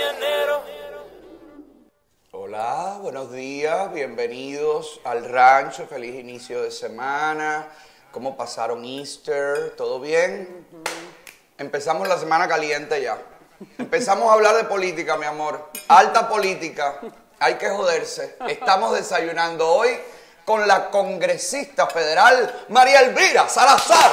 mañanero. Hola, buenos días, bienvenidos al rancho, feliz inicio de semana. ¿Cómo pasaron Easter? ¿Todo bien? Empezamos la semana caliente ya. Empezamos a hablar de política, mi amor. Alta política, hay que joderse. Estamos desayunando hoy con la congresista federal María Elvira Salazar.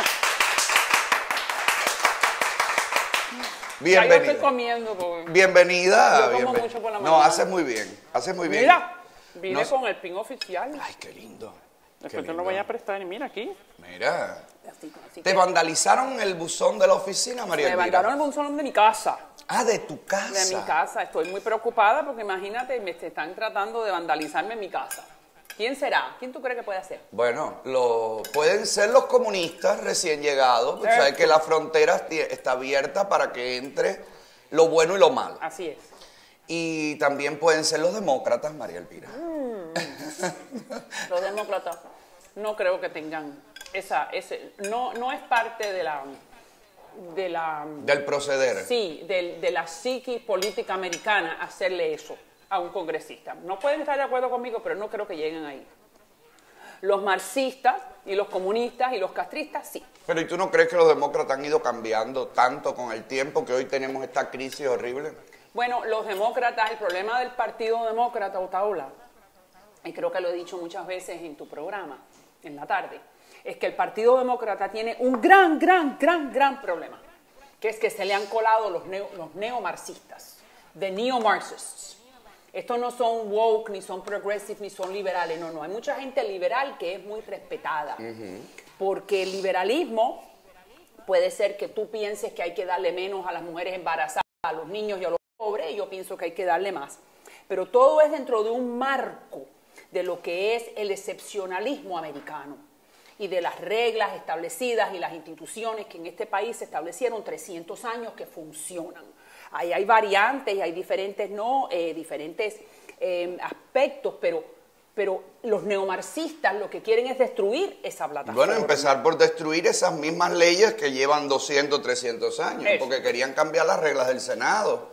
Bienvenida. Ya yo estoy comiendo. Bienvenida. Yo como mucho por la mañana. No, haces muy bien, haces muy bien. Mira, vine No- con el pin oficial. Ay, qué lindo. Después te lo voy a prestar. Y mira aquí. Mira. Así ¿Te que vandalizaron el buzón de la oficina, María me Elvira? mandaron el buzón de mi casa. Ah, de tu casa. De mi casa. Estoy muy preocupada porque imagínate, me están tratando de vandalizarme en mi casa. ¿Quién será? ¿Quién tú crees que puede hacer? Bueno, pueden ser los comunistas recién llegados, porque sabes que la frontera está abierta para que entre lo bueno y lo malo. Así es. Y también pueden ser los demócratas, María Elvira. Los demócratas no creo que tengan no es parte de la Del proceder. sí, de la psiquis política americana hacerle eso a un congresista. No pueden estar de acuerdo conmigo, pero no creo que lleguen ahí. Los marxistas y los comunistas y los castristas, sí. Pero ¿y tú no crees que los demócratas han ido cambiando tanto con el tiempo que hoy tenemos esta crisis horrible? Bueno, los demócratas, el problema del Partido Demócrata, Otaola, y creo que lo he dicho muchas veces en tu programa, en la tarde, es que el Partido Demócrata tiene un gran problema, que es que se le han colado los neomarxistas, the neo-Marxists. Estos no son woke, ni son progressive, ni son liberales, no. Hay mucha gente liberal que es muy respetada, porque el liberalismo puede ser que tú pienses que hay que darle menos a las mujeres embarazadas, a los niños y a los pobres, y yo pienso que hay que darle más. Pero todo es dentro de un marco de lo que es el excepcionalismo americano y de las reglas establecidas y las instituciones que en este país se establecieron 300 años que funcionan. Ahí hay variantes y hay diferentes aspectos, pero los neomarxistas lo que quieren es destruir esa plataforma. Bueno, empezar por destruir esas mismas leyes que llevan 200, 300 años, Eso. porque querían cambiar las reglas del Senado.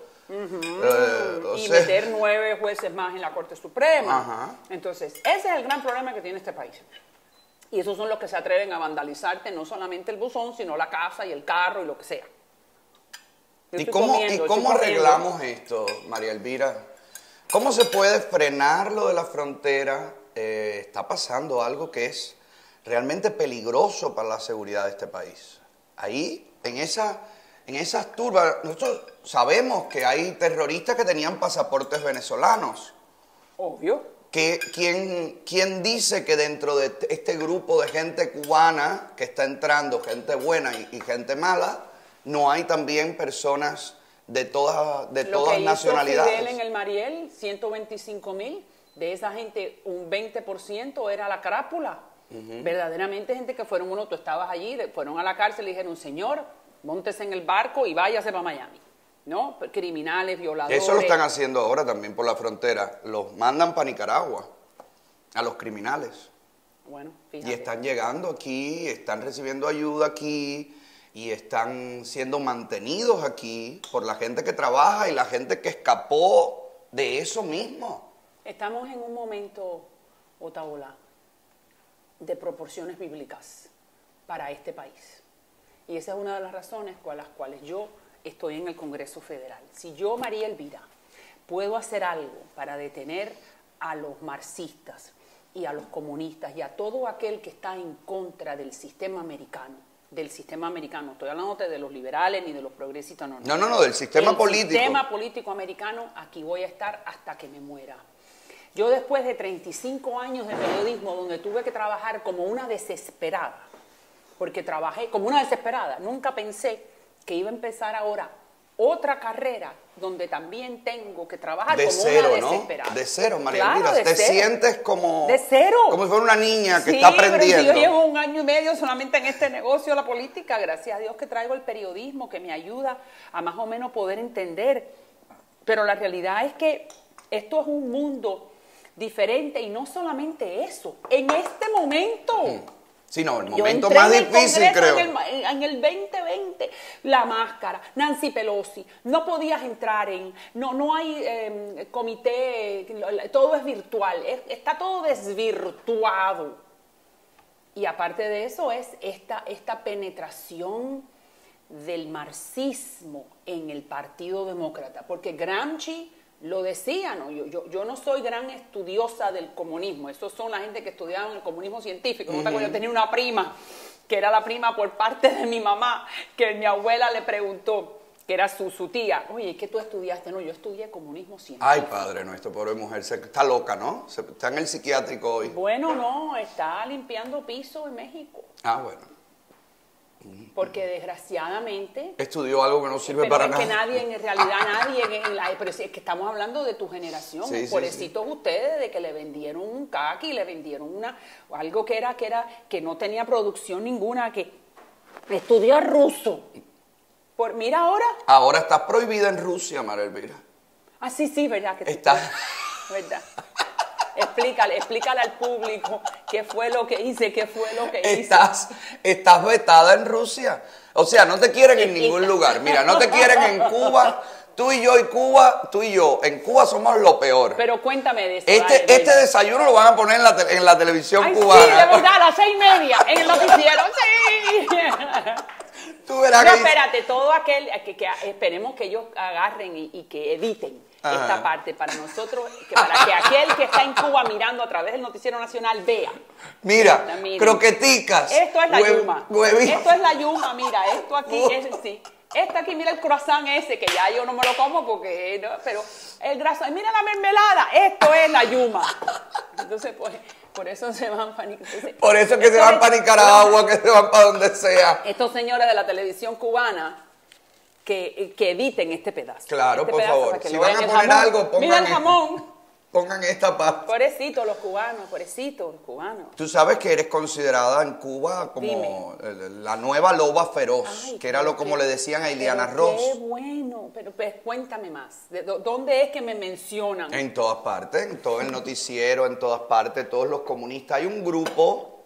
Y meter 9 jueces más en la Corte Suprema. Ajá. Entonces, ese es el gran problema que tiene este país. Y esos son los que se atreven a vandalizarte no solamente el buzón, sino la casa y el carro y lo que sea. Yo ¿Y estoy cómo comiendo, estoy corriendo. arreglamos esto, María Elvira? ¿Cómo se puede frenar lo de la frontera? Está pasando algo que es realmente peligroso para la seguridad de este país. Ahí, en esas turbas, nosotros sabemos que hay terroristas que tenían pasaportes venezolanos. Obvio. ¿Quién dice que dentro de este grupo de gente cubana que está entrando, gente buena y gente mala, no hay también personas de todas nacionalidades? Lo que hizo Fidel en el Mariel, 125,000, de esa gente un 20% era la crápula. Verdaderamente gente que fueron tú estabas allí, fueron a la cárcel y dijeron, señor, móntese en el barco y váyase para Miami. ¿No? Criminales, violadores. Eso lo están haciendo ahora también por la frontera. Los mandan para Nicaragua, a los criminales. Bueno, fíjate. Y están llegando aquí, están recibiendo ayuda aquí, y están siendo mantenidos aquí por la gente que trabaja y la gente que escapó de eso mismo. Estamos en un momento, Otaola, de proporciones bíblicas para este país. Y esa es una de las razones con las cuales yo estoy en el Congreso Federal. Si yo, María Elvira, puedo hacer algo para detener a los marxistas y a los comunistas y a todo aquel que está en contra del sistema americano, estoy hablando de los liberales ni de los progresistas, No, del sistema político. El sistema político americano, aquí voy a estar hasta que me muera. Yo después de 35 años de periodismo, donde tuve que trabajar como una desesperada, porque trabajé como una desesperada, nunca pensé que iba a empezar ahora otra carrera donde también tengo que trabajar de como cero, una ¿no? desesperada. De cero, María Claro, Elvira. de Te cero. sientes como... De cero. Como si fuera una niña que Sí, está aprendiendo. pero si yo llevo 1 año y medio solamente en este negocio, la política, gracias a Dios que traigo el periodismo, que me ayuda a más o menos poder entender. Pero la realidad es que esto es un mundo diferente y no solamente eso. En este momento, Sí, no, el Yo momento entré más en el difícil, Congreso creo. en el 2020, la máscara, Nancy Pelosi, no podías entrar no hay comité, todo es virtual, está todo desvirtuado. Y aparte de eso es esta penetración del marxismo en el Partido Demócrata, porque Gramsci lo decía, ¿no? Yo no soy gran estudiosa del comunismo, esos son la gente que estudiaban el comunismo científico. ¿No te acuerdas? Yo tenía una prima, que era la prima por parte de mi mamá, que mi abuela le preguntó, que era su tía, oye, ¿qué tú estudiaste? No, yo estudié comunismo científico. Ay, padre nuestro, pobre mujer, está loca, ¿no? Está en el psiquiátrico hoy. Bueno, no, está limpiando piso en México. Ah, bueno. Porque desgraciadamente... Estudió algo que no sirve pero para es nada. que nadie, en realidad nadie, pero es que estamos hablando de tu generación, Sí, sí, pobrecitos ustedes, de que le vendieron un caqui, le vendieron algo que no tenía producción ninguna, que estudió ruso. Mira ahora. Ahora estás prohibida en Rusia, María Elvira. Ah, sí, verdad. Que Está... verdad. Explícale al público qué fue lo que hice, Estás vetada en Rusia. O sea, no te quieren en ningún lugar. Mira, no te quieren en Cuba. Tú y yo en Cuba somos lo peor. Pero cuéntame de eso. Este desayuno lo van a poner en la televisión cubana. Sí, de verdad, a las 6:30 en el noticiero, sí. Tú verás No, que... espérate, todo aquel que esperemos que ellos agarren y que editen esta parte para nosotros, para que aquel que está en Cuba mirando a través del noticiero nacional vea. Mira, Miren. Croqueticas. Esto es la yuma. Huevito. Esto es la yuma, mira, esto aquí es sí. Este aquí, mira el croissant ese, que ya yo no me lo como porque, no, pero el graso, mira la mermelada, esto es la yuma. Entonces, pues, por eso se van para Por eso es que se van para Nicaragua, que se van para donde sea. Estos señores de la televisión cubana que editen este pedazo. Claro, este por pedazo favor. para que Si lo van vean. a El poner jamón. algo, Mira el jamón. pongan esta parte. Pobrecitos los cubanos. Tú sabes que eres considerada en Cuba como la nueva loba feroz, Ay, que era como le decían a Ileana Ross. Qué bueno, pero pues, cuéntame más. ¿Dónde es que me mencionan? En todas partes, en todo el noticiero, en todas partes, todos los comunistas. Hay un grupo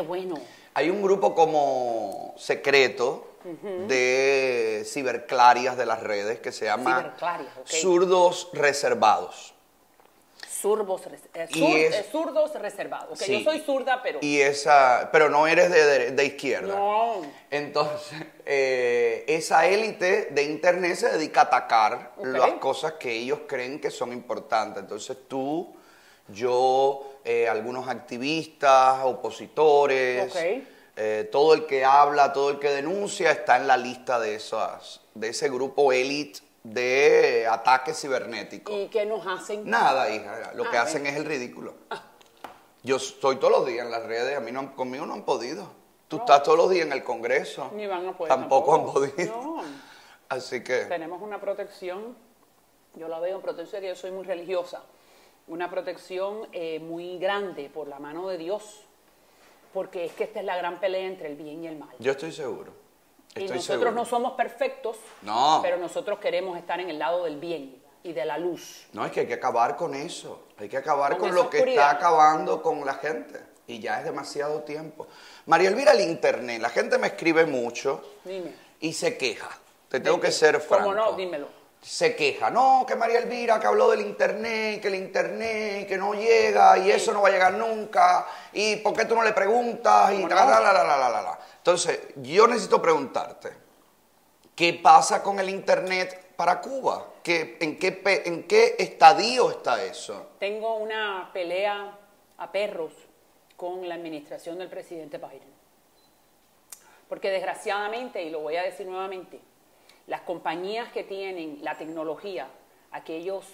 como secreto de ciberclarias de las redes que se llama Zurdos Reservados. Zurdos reservados. Sí. Yo soy zurda, pero... Pero no eres de izquierda. No. Entonces, esa élite de Internet se dedica a atacar las cosas que ellos creen que son importantes. Entonces tú, yo, algunos activistas, opositores, todo el que habla, todo el que denuncia está en la lista de ese grupo élite de ataques cibernéticos. ¿Y qué nos hacen? Nada, hija. Lo que hacen es el ridículo. Yo estoy todos los días en las redes. Conmigo no han podido. Tú estás todos los días en el Congreso. Ni van a poder. Tampoco han podido. No. Así que... Tenemos una protección. Yo la veo en protección, que yo soy muy religiosa. Una protección muy grande por la mano de Dios. Porque es que esta es la gran pelea entre el bien y el mal. Yo estoy seguro. Y nosotros no somos perfectos, pero nosotros queremos estar en el lado del bien y de la luz. No, es que hay que acabar con eso. Hay que acabar con lo que está acabando con la gente. Y ya es demasiado tiempo. María Elvira, el Internet, la gente me escribe mucho. Dime. Y se queja. Te tengo que ser franco. ¿Cómo no? Dímelo. Se queja. No, que María Elvira que habló del Internet, que el Internet, que no llega y eso no va a llegar nunca. ¿Y por qué tú no le preguntas? Y Entonces, yo necesito preguntarte, ¿qué pasa con el Internet para Cuba? ¿En qué estadio está eso? Tengo una pelea a perros con la administración del presidente Biden. Porque desgraciadamente, y lo voy a decir nuevamente, las compañías que tienen la tecnología, aquellos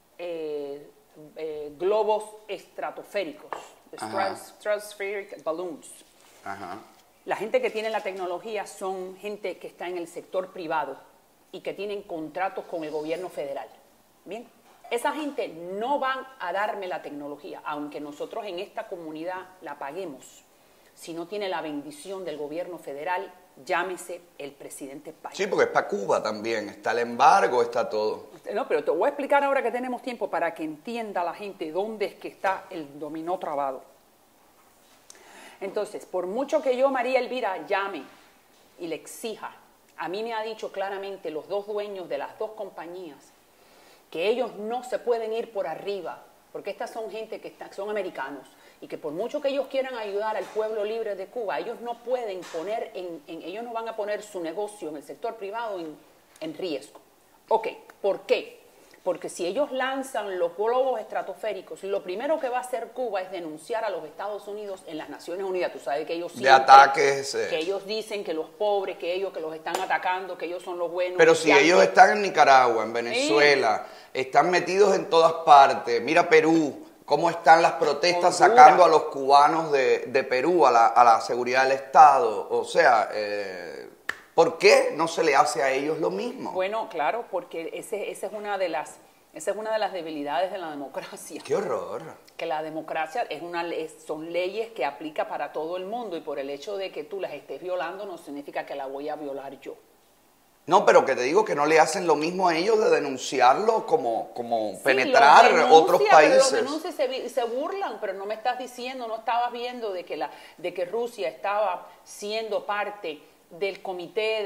globos estratosféricos, stratospheric balloons, la gente que tiene la tecnología son gente que está en el sector privado y que tienen contratos con el gobierno federal. Bien, esa gente no van a darme la tecnología, aunque nosotros en esta comunidad la paguemos. Si no tiene la bendición del gobierno federal, llámese el presidente Biden. Sí, porque es para Cuba también, está el embargo, está todo. No, pero te voy a explicar ahora que tenemos tiempo para que entienda la gente dónde es que está el dominó trabado. Entonces, por mucho que yo, María Elvira, llame y le exija, a mí me ha dicho claramente los dos dueños de las dos compañías que ellos no se pueden ir por arriba, porque estas son gente que son americanos, y que por mucho que ellos quieran ayudar al pueblo libre de Cuba, ellos no pueden poner ellos no van a poner su negocio en el sector privado en riesgo. Ok, ¿por qué? Porque si ellos lanzan los globos estratosféricos, lo primero que va a hacer Cuba es denunciar a los Estados Unidos en las Naciones Unidas. Tú sabes que ellos siempre, de ataques. Que ellos dicen que los pobres, que ellos que los están atacando, que ellos son los buenos. Pero si ellos están en Nicaragua, en Venezuela, están metidos en todas partes. Mira Perú, cómo están las protestas Honduras, sacando a los cubanos de Perú a la seguridad del Estado. O sea, ¿por qué no se le hace a ellos lo mismo? Bueno, claro, porque esa es una de las debilidades de la democracia. ¡Qué horror! Que la democracia son leyes que aplica para todo el mundo, y por el hecho de que tú las estés violando no significa que la voy a violar yo. No, pero que te digo que no le hacen lo mismo a ellos de denunciarlo como Sí, penetrar otros países. Pero los denuncian y se burlan, pero no me estás diciendo, no estabas viendo de que Rusia estaba siendo parte del comité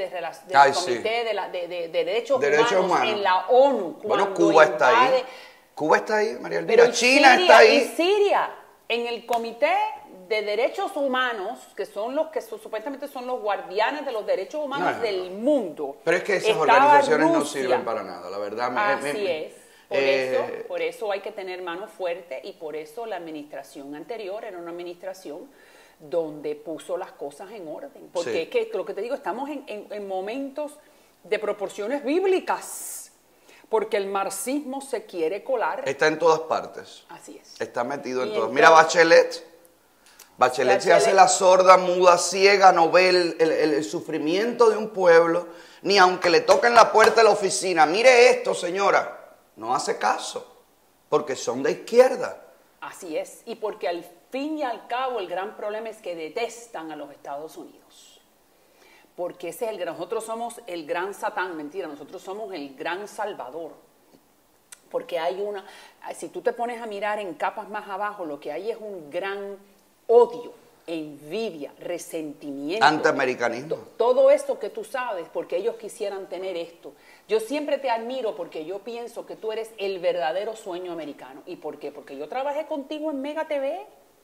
de derechos humanos en la ONU. Bueno, Cuba está ahí. Cuba está ahí, María Elvira. Pero China está ahí. Y Siria, en el comité de derechos humanos, que son los que supuestamente son los guardianes de los derechos humanos del mundo. Pero es que esas organizaciones no sirven para nada, la verdad. Así es. Por eso hay que tener mano fuerte, y por eso la administración anterior era una administración donde puso las cosas en orden. Porque es que lo que te digo, estamos en momentos de proporciones bíblicas, porque el marxismo se quiere colar. Está en todas partes. Así es. Está metido en todas. Mira Bachelet. Bachelet se hace la sorda, muda, ciega, no ve el sufrimiento de un pueblo, ni aunque le toquen la puerta de la oficina. Mire esto, señora. No hace caso, porque son de izquierda. Así es, y porque al fin y al cabo el gran problema es que detestan a los Estados Unidos. Porque nosotros somos el gran Satán, mentira, nosotros somos el gran Salvador. Porque si tú te pones a mirar en capas más abajo, lo que hay es un gran odio, envidia, resentimiento. Antiamericanismo. Todo esto que tú sabes, porque ellos quisieran tener esto. Yo siempre te admiro porque yo pienso que tú eres el verdadero sueño americano. ¿Y por qué? Porque yo trabajé contigo en Mega TV.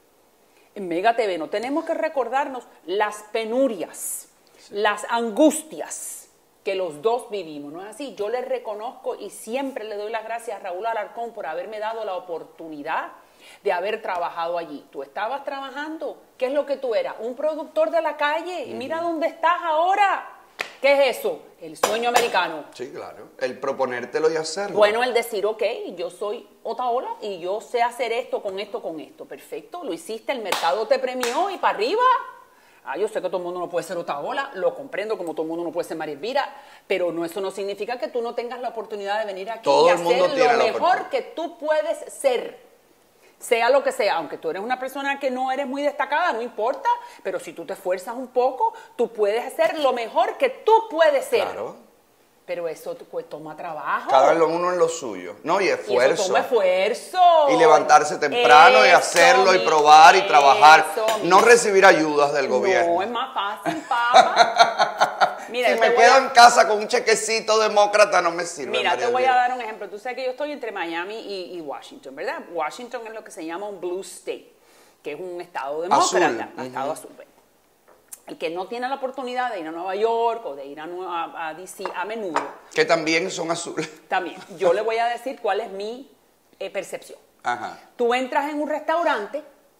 En Mega TV no tenemos que recordarnos las penurias, las angustias que los dos vivimos, ¿no es así? Yo le reconozco y siempre le doy las gracias a Raúl Alarcón por haberme dado la oportunidad de haber trabajado allí. Tú estabas trabajando, ¿qué es lo que tú eras? Un productor de la calle, y mira dónde estás ahora. ¿Qué es eso? El sueño americano. Sí, claro. El proponértelo y hacerlo. Bueno, el decir, ok, yo soy Otaola y yo sé hacer esto. Perfecto, lo hiciste, el mercado te premió y para arriba. Yo sé que todo el mundo no puede ser Otaola, lo comprendo, como todo el mundo no puede ser María Elvira, pero eso no significa que tú no tengas la oportunidad de venir aquí y hacer lo mejor que tú puedes ser. Sea lo que sea, aunque tú eres una persona que no eres muy destacada, no importa, pero si tú te esfuerzas un poco, tú puedes hacer lo mejor que tú puedes ser. Claro. Pero eso toma trabajo. Cada uno en lo suyo. No, y esfuerzo. Y eso toma esfuerzo. Y levantarse temprano y hacerlo y probar y trabajar. No recibir ayudas del gobierno. No, es más fácil, papá. Mira, si me quedo en casa con un chequecito demócrata no me sirve. Mira, te voy a dar un ejemplo. Tú sabes que yo estoy entre Miami y Washington, ¿verdad? Washington es lo que se llama un blue state, que es un estado demócrata, un estado azul. El que no tiene la oportunidad de ir a Nueva York o de ir a DC a menudo. Que también son azules. También. Yo le voy a decir cuál es mi percepción. Ajá. Tú entras en un restaurante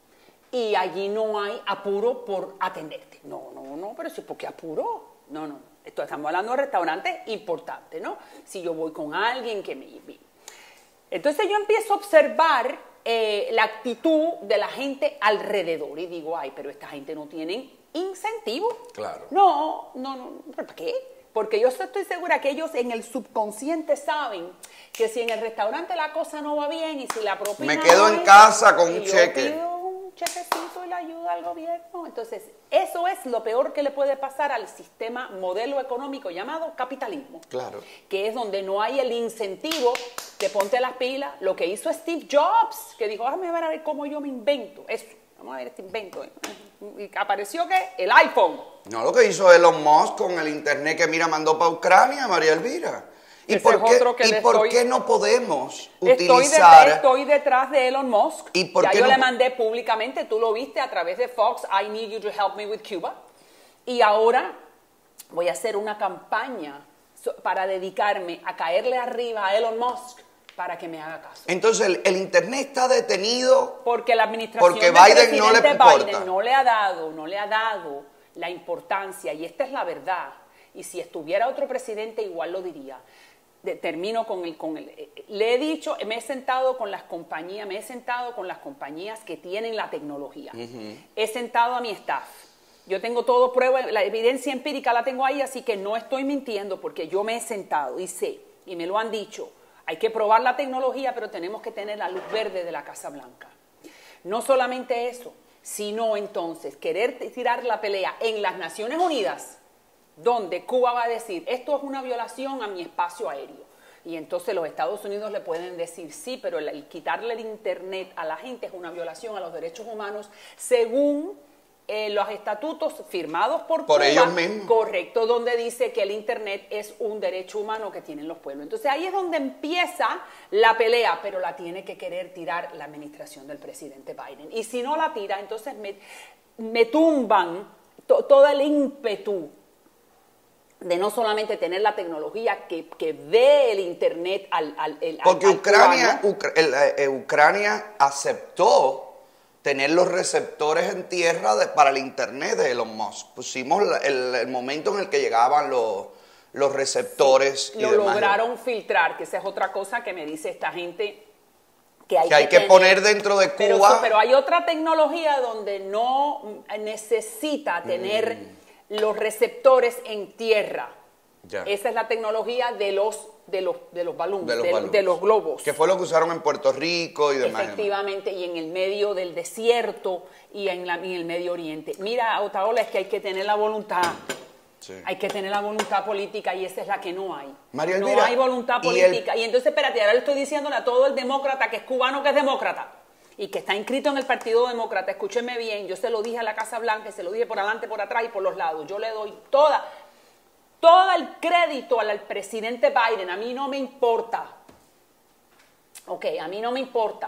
y allí no hay apuro por atenderte. No, pero si ¿por qué apuro? No. Estamos hablando de restaurantes importantes, ¿no? Si yo voy con alguien que me... Entonces yo empiezo a observar la actitud de la gente alrededor y digo, pero esta gente no tiene incentivo. Claro. No, ¿para qué? Porque yo estoy segura que ellos en el subconsciente saben que si en el restaurante la cosa no va bien y si la propina... Me quedo en casa con un cheque. Yo pido un chequecito y le ayuda al gobierno. Entonces, eso es lo peor que le puede pasar al sistema modelo económico llamado capitalismo. Claro. Que es donde no hay el incentivo de ponte las pilas. Lo que hizo Steve Jobs, que dijo, a ver cómo yo me invento eso. vamos a ver este invento. Y apareció, ¿qué? El iPhone. No, lo que hizo Elon Musk con el internet que mira mandó para Ucrania, María Elvira. ¿Y por qué no podemos utilizar? Estoy detrás de Elon Musk. ¿Y por qué yo no? le mandé públicamente, tú lo viste a través de Fox, I need you to help me with Cuba. Y ahora voy a hacer una campaña para dedicarme a caerle arriba a Elon Musk para que me haga caso. Entonces el internet está detenido porque la administración porque del Biden no le importa. Biden no le ha dado la importancia, y esta es la verdad. Y si estuviera otro presidente igual lo diría. Termino con el le he dicho, me he sentado con las compañías que tienen la tecnología. He sentado a mi staff. Yo tengo todo prueba, la evidencia empírica la tengo ahí, así que no estoy mintiendo porque yo me he sentado y sé, y me lo han dicho, hay que probar la tecnología, pero tenemos que tener la luz verde de la Casa Blanca. No solamente eso, sino entonces querer tirar la pelea en las Naciones Unidas, donde Cuba va a decir, esto es una violación a mi espacio aéreo. Y entonces los Estados Unidos le pueden decir, sí, pero el quitarle el internet a la gente es una violación a los derechos humanos según los estatutos firmados por Cuba, ellos mismos. Correcto, donde dice que el internet es un derecho humano que tienen los pueblos. Entonces ahí es donde empieza la pelea, pero la tiene que querer tirar la administración del presidente Biden. Y si no la tira, entonces me tumban todo el ímpetu de no solamente tener la tecnología que dé el internet al porque al Ucrania aceptó tener los receptores en tierra para el internet de Elon Musk. Pusimos el momento en el que llegaban los receptores. Sí, y lo demás. lograron filtrar, que esa es otra cosa que me dice esta gente que hay que poner dentro de Cuba. Pero hay otra tecnología donde no necesita tener los receptores en tierra. Ya. Esa es la tecnología de los balloons, de los globos. Que fue lo que usaron en Puerto Rico y demás. Efectivamente, y en el medio del desierto y en el Medio Oriente. Mira, Otaola, es que hay que tener la voluntad. Sí. Hay que tener la voluntad política y esa es la que no hay. María Elvira, no hay voluntad política. Y entonces, espérate, ahora le estoy diciéndole a todo el demócrata que es cubano que es demócrata y que está inscrito en el Partido Demócrata, escúcheme bien, yo se lo dije a la Casa Blanca, se lo dije por adelante, por atrás y por los lados. Yo le doy todo el crédito al presidente Biden. A mí no me importa, a mí no me importa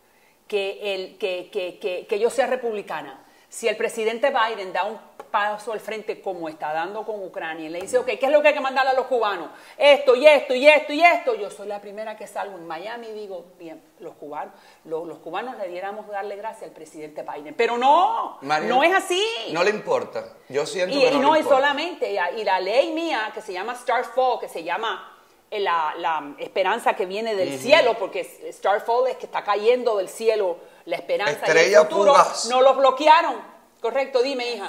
que yo sea republicana. Si el presidente Biden da un paso al frente como está dando con Ucrania y le dice, ¿qué es lo que hay que mandarle a los cubanos? Esto y esto y esto y esto. Yo soy la primera que salgo en Miami y digo, bien, los cubanos le diéramos darle gracias al presidente Biden. Pero no, María, no es así. No le importa. Yo siento que no le importa. Y solamente, y la ley mía que se llama Starfall, que se llama la esperanza que viene del cielo, porque Starfall es que está cayendo del cielo la esperanza y el futuro, no los bloquearon. Correcto, dime, hija.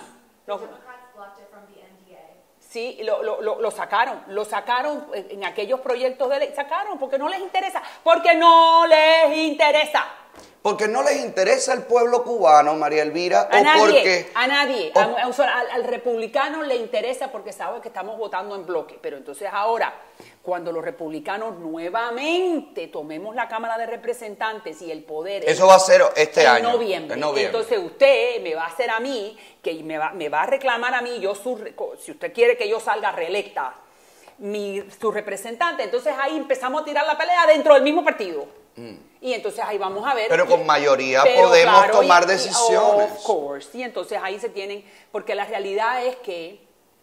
Sí, lo sacaron en aquellos proyectos de ley, porque no les interesa, porque no les interesa. Porque no les interesa el pueblo cubano, María Elvira, a nadie. Al republicano le interesa porque sabe que estamos votando en bloque. Pero entonces ahora, cuando los republicanos nuevamente tomemos la Cámara de Representantes y el poder... Eso va a ser este año. En noviembre. Entonces usted me va a hacer a mí, que me va a reclamar a mí, si usted quiere que yo salga reelecta, su representante, entonces ahí empezamos a tirar la pelea dentro del mismo partido. Y entonces ahí vamos a ver. Pero con mayoría podemos tomar decisiones. Of course. Y entonces ahí se tienen, porque la realidad es que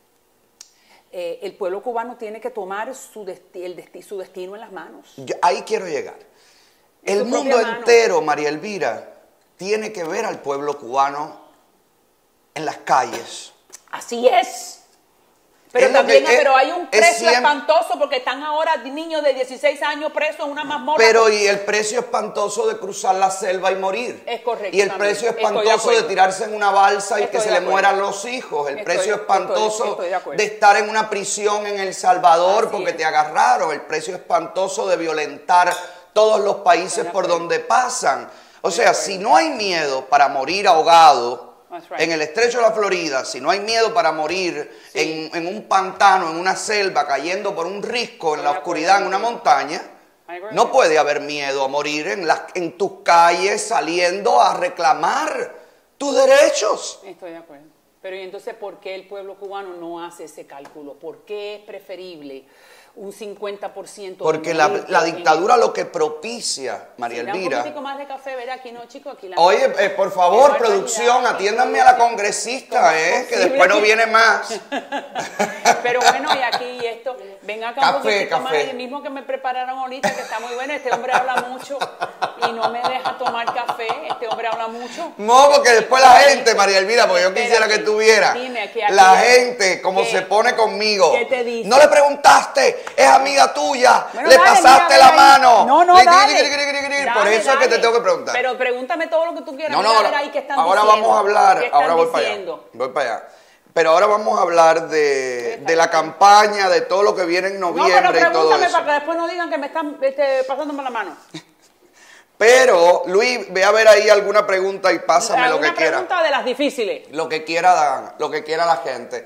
el pueblo cubano tiene que tomar su destino en las manos. Ahí quiero llegar. El mundo entero, María Elvira, tiene que ver al pueblo cubano en las calles. Así es. Pero también hay un precio espantoso porque están ahora niños de 16 años presos en una mazmorra. Pero y el precio espantoso de cruzar la selva y morir. Es correcto. Y el precio espantoso de tirarse en una balsa y que se le mueran los hijos. El precio espantoso de estar en una prisión en El Salvador porque te agarraron. El precio espantoso de violentar todos los países por donde pasan. O sea, si no hay miedo para morir ahogado en el estrecho de la Florida, si no hay miedo para morir en un pantano, en una selva, cayendo por un risco, en la oscuridad, en una montaña, no puede haber miedo a morir en tus calles saliendo a reclamar tus derechos. Estoy de acuerdo. Pero ¿y entonces por qué el pueblo cubano no hace ese cálculo? ¿Por qué es preferible un 50%? Porque la dictadura lo que propicia, María Elvira... Un poquitico más de café, ¿verdad? Aquí no, chicos, aquí la... Oye, por favor, producción, atiéndanme a la congresista, que después no viene más. Pero bueno, y aquí esto, ven acá un poquitico más, café. el mismo que me prepararon ahorita, que está muy bueno. Este hombre habla mucho y no me deja tomar café. Este hombre habla mucho. No, porque después la gente, María Elvira, porque yo quisiera que tuviera. La gente, como se pone conmigo. ¿Qué te dice? No le preguntaste, es amiga tuya, Bueno, le dale, pasaste mira, la mano. No, Dale. Por eso es que te tengo que preguntar. Pero pregúntame todo lo que tú quieras. No, Mira, a ver ahí qué están ahora diciendo. vamos a hablar, ¿Qué están ahora voy para allá. diciendo? Voy para allá. Pero ahora vamos a hablar de la campaña, de todo lo que viene en noviembre No, pero y todo pregúntame eso. para que después no digan que me están pasándome la mano. Pero, Luis, ve a ver ahí alguna pregunta y pásame lo que Una quiera. pregunta de las difíciles. Lo que quiera la gente.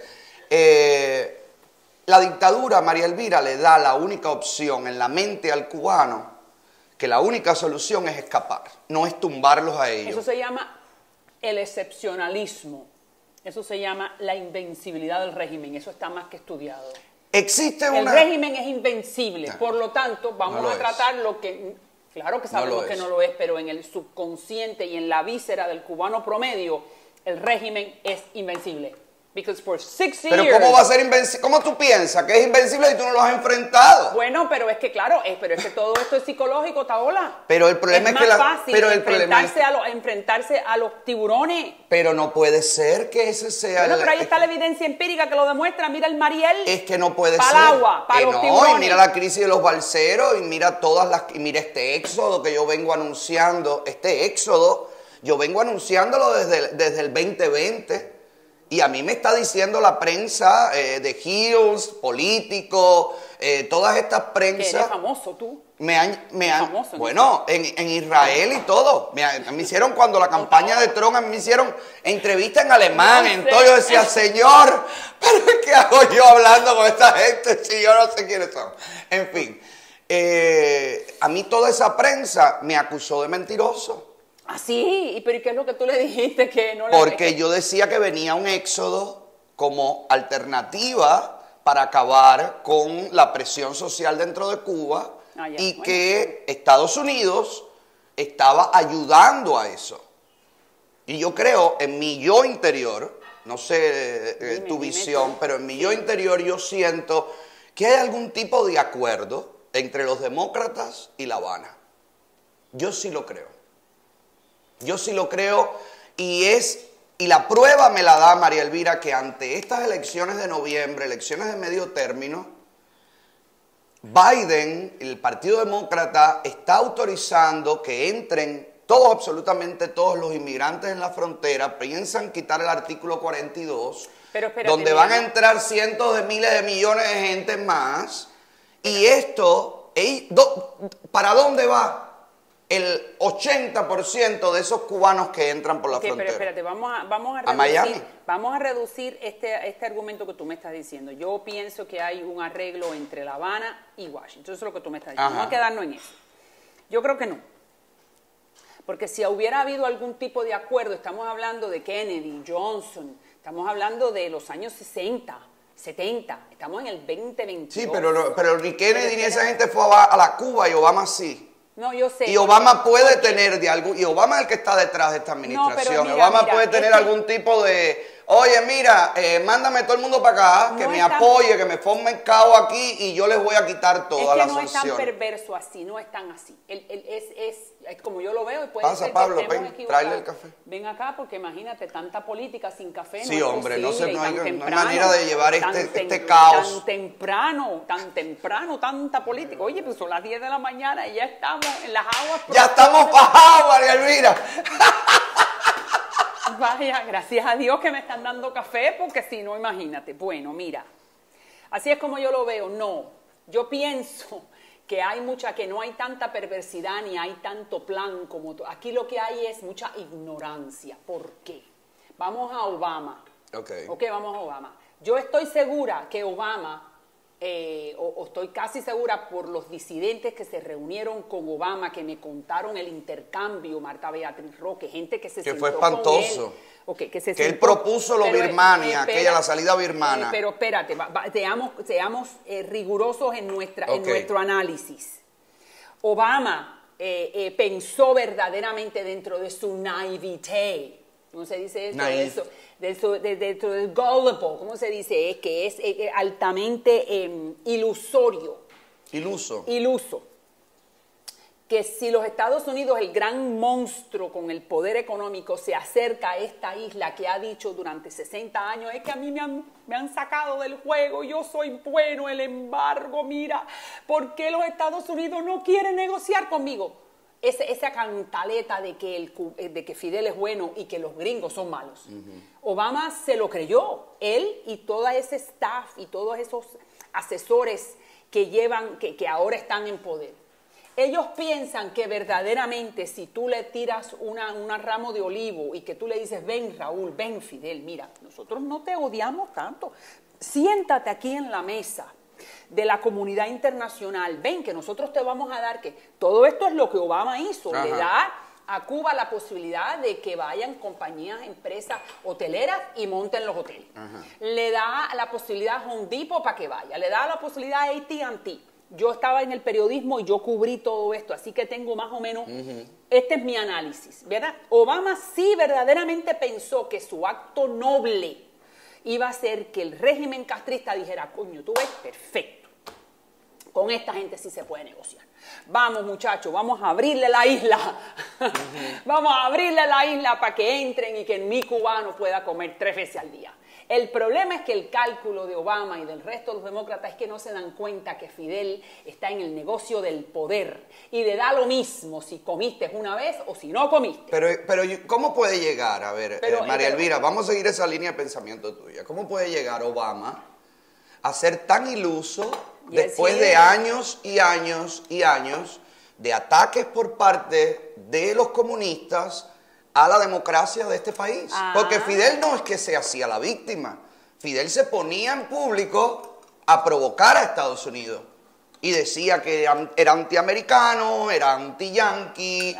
La dictadura, María Elvira, le da la única opción en la mente al cubano, que la única solución es escapar, no es tumbarlos a ellos. Eso se llama el excepcionalismo. Eso se llama la invencibilidad del régimen. Eso está más que estudiado. Existe El una... régimen es invencible. No, por lo tanto, vamos no lo a es. tratar lo que... Claro que sabemos que no lo es, pero en el subconsciente y en la víscera del cubano promedio, el régimen es invencible. Because for 6 years... Pero ¿cómo va a ser invencible? ¿Cómo tú piensas que es invencible y tú no lo has enfrentado? Bueno, pero es que claro, pero es que todo esto es psicológico, Taola. Pero el problema es que más fácil pero el problema es, enfrentarse a los tiburones. pero no puede ser que ese sea Bueno, pero ahí está la evidencia empírica que lo demuestra. Mira el Mariel. Es que no puede para ser. El agua, para los tiburones. Y mira la crisis de los balseros, y mira y mira este éxodo que yo vengo anunciando, yo vengo anunciándolo desde el 2020. Y a mí me está diciendo la prensa de Hills, políticos, todas estas Que prensas. eres famoso tú. Famoso, bueno, en Israel y todo. Me hicieron cuando la campaña de Trump, me hicieron entrevista en alemán. No sé. Entonces yo decía, señor, ¿pero qué hago yo hablando con esta gente si yo no sé quiénes son? En fin, a mí toda esa prensa me acusó de mentiroso. Ah, sí, pero ¿y qué es lo que tú le dijiste que no le... Porque yo decía que venía un éxodo como alternativa para acabar con la presión social dentro de Cuba que Estados Unidos estaba ayudando a eso. Y yo creo, en mi yo interior, no sé tu visión, pero en mi yo interior yo siento que hay algún tipo de acuerdo entre los demócratas y La Habana. Yo sí lo creo. Yo sí lo creo y la prueba me la da María Elvira que ante estas elecciones de noviembre, elecciones de medio término, Biden, el Partido Demócrata, está autorizando que entren absolutamente todos los inmigrantes en la frontera, piensan quitar el artículo 42, pero espérate, donde van a entrar cientos de miles de millones de gente más, y esto, ¿para dónde va? El 80% de esos cubanos que entran por la frontera. Pero espérate, vamos a reducir este argumento que tú me estás diciendo. Yo pienso que hay un arreglo entre La Habana y Washington. Eso es lo que tú me estás diciendo. Vamos a quedarnos en eso. Yo creo que no. Porque si hubiera habido algún tipo de acuerdo, estamos hablando de Kennedy, Johnson, estamos hablando de los años 60, 70, estamos en el 2022. Sí, pero ni Kennedy ni esa gente fue a la Cuba y Obama sí. No, yo sé. Y Obama puede tener y Obama es el que está detrás de esta administración. Obama puede tener algún tipo de, oye, mira, mándame todo el mundo para acá, que me apoye, que me forme el caos aquí y yo les voy a quitar todas las sanciones. Es que no es tan perverso así, no es tan así. Es como yo lo veo y puede Pasa, ser que Pablo, estemos ven, equivocados. tráele el café. Ven acá porque imagínate, tanta política sin café Sí, no es hombre, posible, no hay temprano, manera de llevar este caos. Tan temprano, tanta política. Oye, pues son las 10 de la mañana y ya estamos en las aguas. Ya estamos bajados, María Elvira. Vaya, gracias a Dios que me están dando café, porque si no, imagínate. Bueno, mira, así es como yo lo veo. No, yo pienso que que no hay tanta perversidad ni hay tanto plan como aquí lo que hay es mucha ignorancia. ¿Por qué? Vamos a Obama. Ok, vamos a Obama. Yo estoy segura que Obama o estoy casi segura por los disidentes que se reunieron con Obama, que me contaron el intercambio, Marta Beatriz Roque, gente que se que sentó fue espantoso. con él. Okay, que él propuso lo Birmania, aquella, la salida birmana. Pero espérate, seamos rigurosos en nuestro análisis. Obama pensó verdaderamente dentro de su naivete. ¿Cómo se dice eso? Dentro del gullible, ¿cómo se dice? Es que es altamente ilusorio. Iluso. Que si los Estados Unidos, el gran monstruo con el poder económico, se acerca a esta isla que ha dicho durante 60 años, es que a mí me han sacado del juego, yo soy bueno, el embargo, mira, ¿por qué los Estados Unidos no quieren negociar conmigo? Esa cantaleta de que Fidel es bueno y que los gringos son malos. Obama se lo creyó, él y todo ese staff y todos esos asesores que ahora están en poder. Ellos piensan que verdaderamente si tú le tiras un ramo de olivo y que tú le dices, ven Raúl, ven Fidel, mira, nosotros no te odiamos tanto, siéntate aquí en la mesa de la comunidad internacional, ven que nosotros te vamos a dar, que todo esto es lo que Obama hizo, le da a Cuba la posibilidad de que vayan compañías, empresas hoteleras y monten los hoteles. Le da la posibilidad a Home Depot para que vaya, le da la posibilidad a AT&T. Yo estaba en el periodismo y yo cubrí todo esto, así que tengo más o menos, este es mi análisis, ¿verdad? Obama sí verdaderamente pensó que su acto noble iba a ser que el régimen castrista dijera, coño, tú ves, perfecto, con esta gente sí se puede negociar. Vamos muchachos, vamos a abrirle la isla, vamos a abrirle la isla para que entren y que mi cubano pueda comer 3 veces al día. El problema es que el cálculo de Obama y del resto de los demócratas es que no se dan cuenta que Fidel está en el negocio del poder y le da lo mismo si comiste una vez o si no comiste. Pero ¿cómo puede llegar? A ver, María Elvira, vamos a seguir esa línea de pensamiento tuya. ¿Cómo puede llegar Obama a ser tan iluso después de años y años y años de ataques por parte de los comunistas a la democracia de este país? Porque Fidel no es que se hacía la víctima. Fidel se ponía en público a provocar a Estados Unidos y decía que era antiamericano, era anti-yanqui,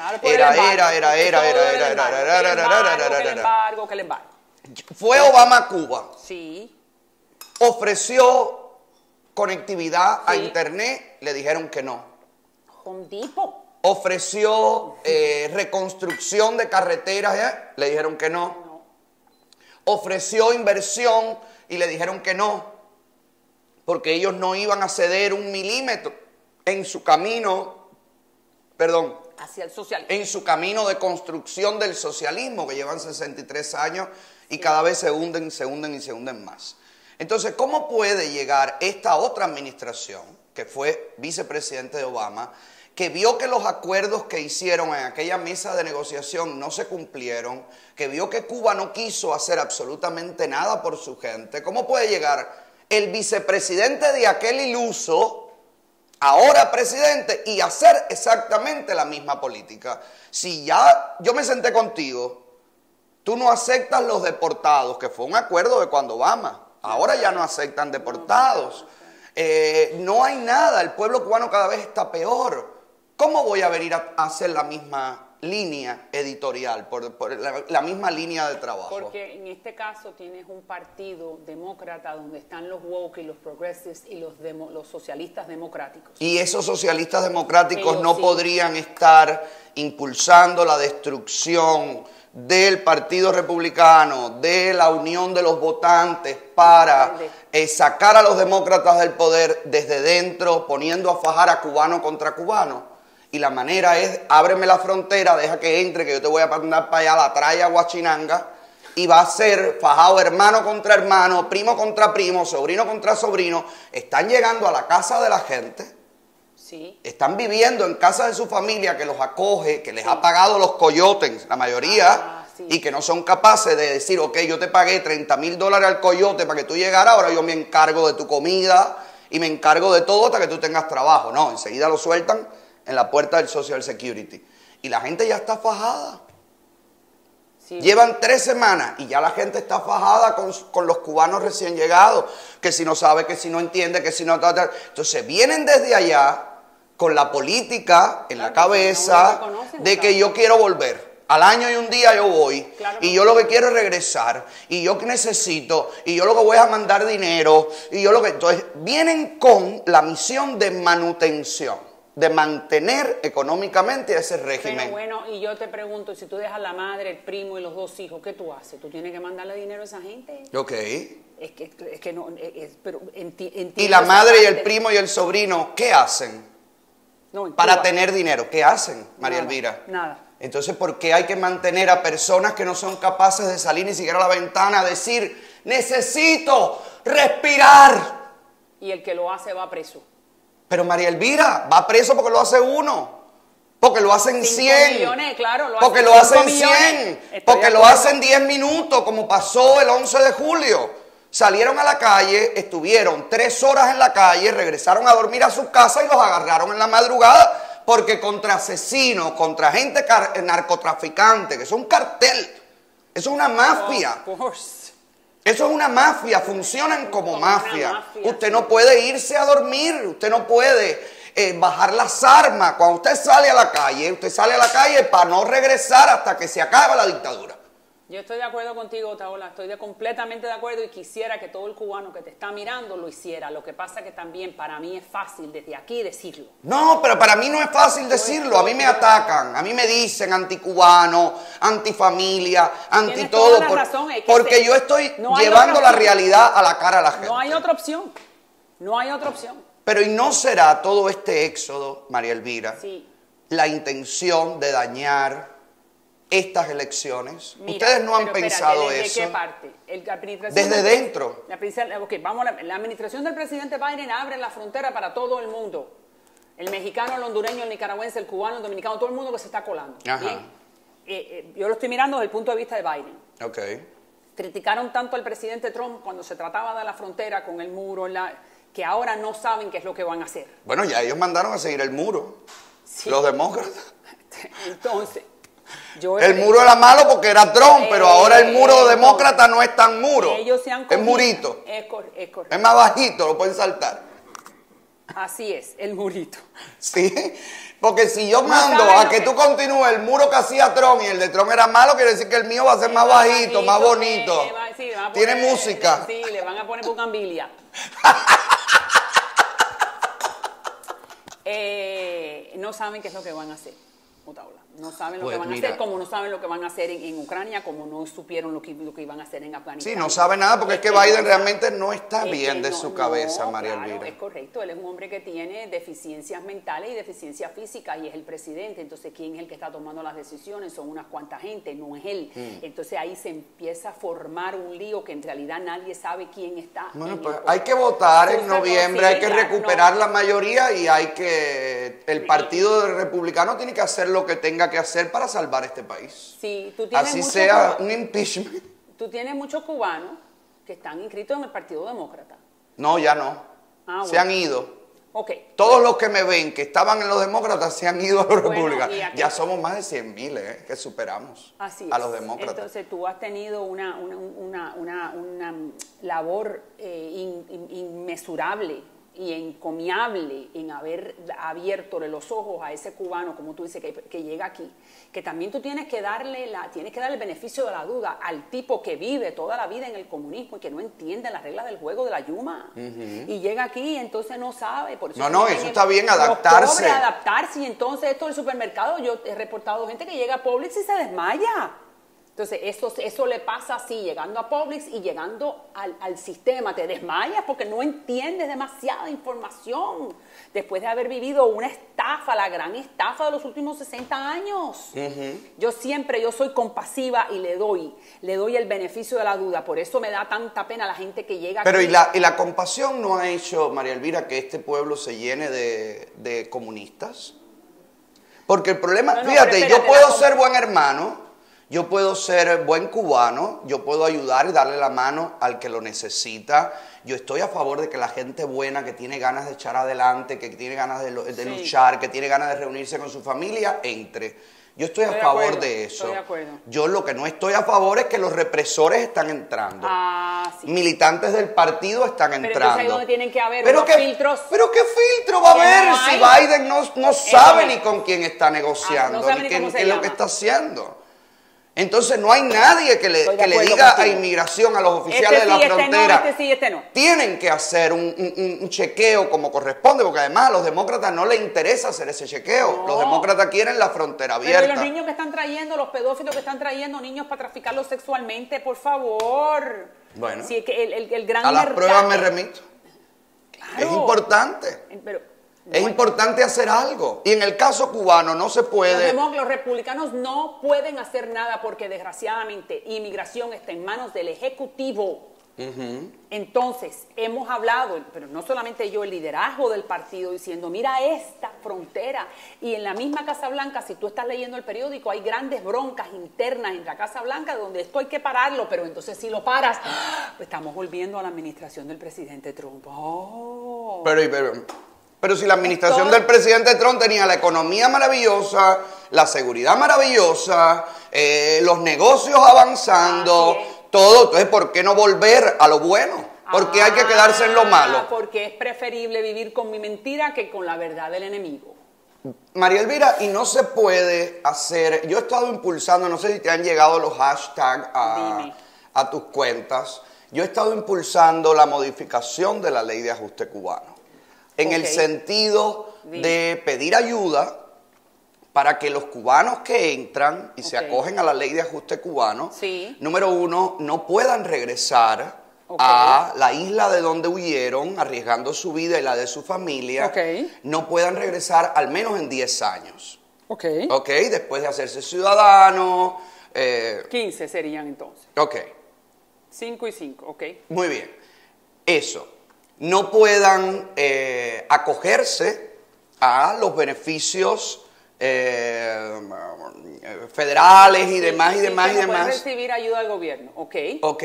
Fue Obama a Cuba. Sí. Ofreció conectividad a internet, le dijeron que no. Home Depot. Ofreció reconstrucción de carreteras, le dijeron que no. Ofreció inversión y le dijeron que no, porque ellos no iban a ceder 1 milímetro en su camino, hacia el socialismo. En su camino de construcción del socialismo, que llevan 63 años y cada vez se hunden más. Entonces, ¿cómo puede llegar esta otra administración, que fue vicepresidente de Obama, que vio que los acuerdos que hicieron en aquella mesa de negociación no se cumplieron, que vio que Cuba no quiso hacer absolutamente nada por su gente? ¿Cómo puede llegar el vicepresidente de aquel iluso, ahora presidente, y hacer exactamente la misma política? Si ya yo me senté contigo, tú no aceptas los deportados, que fue un acuerdo de cuando Obama, ahora ya no aceptan deportados. No hay nada, el pueblo cubano cada vez está peor. ¿Cómo voy a venir a hacer la misma línea editorial, por la misma línea de trabajo? Porque en este caso tienes un partido demócrata donde están los woke y los progressives y los socialistas democráticos. Y esos socialistas democráticos no podrían estar impulsando la destrucción del Partido Republicano, de la unión de los votantes para sacar a los demócratas del poder desde dentro, poniendo a fajar a cubano contra cubano. Y la manera es, ábreme la frontera, deja que entre, que yo te voy a mandar para allá la tralla guachinanga, y va a ser fajado hermano contra hermano, primo contra primo, sobrino contra sobrino. Están llegando a la casa de la gente, están viviendo en casa de su familia que los acoge, que les ha pagado los coyotes, la mayoría, y que no son capaces de decir, ok, yo te pagué $30,000 al coyote para que tú llegaras, ahora yo me encargo de tu comida y me encargo de todo hasta que tú tengas trabajo. No, enseguida lo sueltan en la puerta del Social Security. Y la gente ya está fajada. Sí. Llevan 3 semanas y ya la gente está fajada con los cubanos recién llegados, que si no sabe, que si no entiende, que si no... Entonces vienen desde allá con la política en la cabeza de que yo quiero volver. Al año y un día yo voy, Claro, y yo lo que quiero es regresar, y yo que necesito, y yo lo que voy a mandar dinero, y yo lo que... Entonces vienen con la misión de manutención, de mantener económicamente ese régimen. Pero bueno, y yo te pregunto, si tú dejas la madre, el primo y los 2 hijos, ¿qué tú haces? ¿Tú tienes que mandarle dinero a esa gente? Ok. Es que no, pero Y la madre y el primo y el sobrino, ¿qué hacen no, para Cuba, tener dinero? ¿Qué hacen, María nada, Elvira? Nada. Entonces, ¿por qué hay que mantener a personas que no son capaces de salir ni siquiera a la ventana a decir, necesito respirar? Y el que lo hace va preso. Pero María Elvira, va preso porque lo hace uno, porque lo hacen 5 100, millones, claro, porque lo 5 hacen millones. 100, Estoy porque de lo acuerdo. hacen 10 minutos, como pasó el 11 de julio. Salieron a la calle, estuvieron 3 horas en la calle, regresaron a dormir a su casa y los agarraron en la madrugada, porque contra asesinos, contra gente narcotraficante, que es un cartel, eso es una mafia. Of course. Eso es una mafia, funcionan como Como una mafia. mafia, Usted sí. no puede irse a dormir, usted no puede bajar las armas. Cuando usted sale a la calle para no regresar hasta que se acabe la dictadura. Yo estoy de acuerdo contigo, Otaola, completamente de acuerdo y quisiera que todo el cubano que te está mirando lo hiciera. Lo que pasa que también para mí es fácil desde aquí decirlo. No, pero para mí no es fácil decirlo. A mí me atacan, a mí me dicen anticubano, antifamilia, anti Tienes todo. toda la razón, es que Porque yo estoy no hay llevando otra la opción. realidad a la cara a la gente. No hay otra opción. No hay otra opción. Pero ¿y no será todo este éxodo, María Elvira, Sí. la intención de dañar estas elecciones? Mira, Ustedes no han pero espérate, pensado ¿desde eso. qué parte? La administración Desde del- dentro. La administración del presidente Biden abre la frontera para todo el mundo. El mexicano, el hondureño, el nicaragüense, el cubano, el dominicano, todo el mundo que se está colando. Ajá. Bien. Yo lo estoy mirando desde el punto de vista de Biden. Ok. Criticaron tanto al presidente Trump cuando se trataba de la frontera con el muro, que ahora no saben qué es lo que van a hacer. Bueno, ya ellos mandaron a seguir el muro. Sí. Los demócratas. Entonces, yo El muro era malo porque era Trump, pero ahora el muro demócrata no es tan muro. ellos se han Es cogido- murito. Es correcto. Es más bajito, lo pueden saltar. Así es, el murito. ¿Sí? Porque si yo mando saben a lo que que- tú continúes el muro que hacía Trump y el de Trump era malo, quiere decir que el mío va a ser más bajito, más bonito. Sí, le van a Tiene poner- música. Sí, le van a poner bugambilia. No saben qué es lo que van a hacer, Otaola. No saben lo Pues que van a mira. hacer, como no saben lo que van a hacer en Ucrania, como no supieron lo que iban a hacer en Afganistán. Sí, no sabe nada porque es que no Biden sabe. realmente no está Es bien que de su cabeza, María claro, Elvira. es correcto, él es un hombre que tiene deficiencias mentales y deficiencias físicas y es el presidente, entonces ¿quién es el que está tomando las decisiones? Son unas cuantas gente, no es él. Entonces ahí se empieza a formar un lío que en realidad nadie sabe quién está. Bueno, en pues el hay que poder. votar en Entonces, noviembre, sí, hay que claro, recuperar no. la mayoría y hay que... El partido republicano tiene que hacer lo que tenga que hacer para salvar este país. Sí, tú tienes Así muchos sea cuba- un impeachment. Tú tienes muchos cubanos que están inscritos en el Partido Demócrata. No, ya no. Ah, Se bueno. han ido. Ok. Todos los que me ven que estaban en los demócratas se han ido a los Bueno, republicanos. y aquí- Ya somos más de 100,000 que superamos Así a es. los demócratas. Entonces tú has tenido una labor inmesurable y encomiable en haber abierto los ojos a ese cubano, como tú dices, que llega aquí, que también tú tienes que darle el beneficio de la duda al tipo que vive toda la vida en el comunismo y que no entiende las reglas del juego de la yuma. Y llega aquí y entonces no sabe. Por eso No, eso está bien, adaptarse. Los pobres, adaptarse y entonces esto del supermercado, yo he reportado gente que llega a Publix y se desmaya. Entonces, eso le pasa así, llegando a Publix y llegando al sistema. Te desmayas porque no entiendes demasiada información. Después de haber vivido una estafa, la gran estafa de los últimos 60 años. Yo soy compasiva y le doy el beneficio de la duda. Por eso me da tanta pena la gente que llega Pero aquí. y la compasión no ha hecho, María Elvira, que este pueblo se llene de comunistas? Porque el problema, No, fíjate, pero yo espérate, puedo ser buen hermano, yo puedo ser buen cubano, yo puedo ayudar y darle la mano al que lo necesita. Yo estoy a favor de que la gente buena, que tiene ganas de echar adelante, que tiene ganas de Sí. luchar, que tiene ganas de reunirse con su familia, entre. Yo estoy a Estoy de favor acuerdo, de eso. estoy de acuerdo. Yo lo que no estoy a favor es que los represores están entrando. Ah, sí. Militantes del partido están Pero entrando. entonces ahí donde tienen que haber pero unos qué, filtros. Pero qué filtro va a que haber no si hay. Biden no sabe es. ni con quién está negociando, no sabe ni ni qué cómo se qué es lo llama. que está haciendo. Entonces no hay nadie que Estoy de le acuerdo diga a contigo. inmigración, a los oficiales de la sí, frontera. este sí, este no. Tienen que hacer un chequeo como corresponde, porque además a los demócratas no les interesa hacer ese chequeo. No. Los demócratas quieren la frontera Pero abierta. los niños que están trayendo, los pedófilos que están trayendo niños para traficarlos sexualmente, por favor. Bueno, Sí, que el gran a las pruebas me mercado- remito. Claro. Es importante. Pero, Es importante hacer algo. Y en el caso cubano no se puede. los republicanos no pueden hacer nada porque desgraciadamente inmigración está en manos del Ejecutivo. Entonces, hemos hablado, pero no solamente yo, el liderazgo del partido diciendo, mira esta frontera. Y en la misma Casa Blanca, si tú estás leyendo el periódico, hay grandes broncas internas en la Casa Blanca donde esto hay que pararlo, pero entonces si lo paras, pues estamos volviendo a la administración del presidente Trump. Oh. Pero si la administración Esto- del presidente Trump tenía la economía maravillosa, la seguridad maravillosa, los negocios avanzando, Así es. todo, entonces ¿por qué no volver a lo bueno? ¿Por qué hay que quedarse en lo malo? Porque es preferible vivir con mi mentira que con la verdad del enemigo. María Elvira, y no se puede hacer, yo he estado impulsando, no sé si te han llegado los hashtags Dime. a tus cuentas, yo he estado impulsando la modificación de la ley de ajuste cubano, en el Ok. sentido Dime. de pedir ayuda para que los cubanos que entran y se Ok. acogen a la ley de ajuste cubano, Sí. número uno, no puedan regresar Ok. a la isla de donde huyeron, arriesgando su vida y la de su familia, Ok. no puedan regresar al menos en 10 años. Ok. ¿Ok? Después de hacerse ciudadano. 15 serían entonces. Ok, 5 y 5, ok. muy bien. Eso. No puedan acogerse a los beneficios federales y demás, y Sí, demás, que y no pueden demás. recibir ayuda del gobierno, ok. Ok.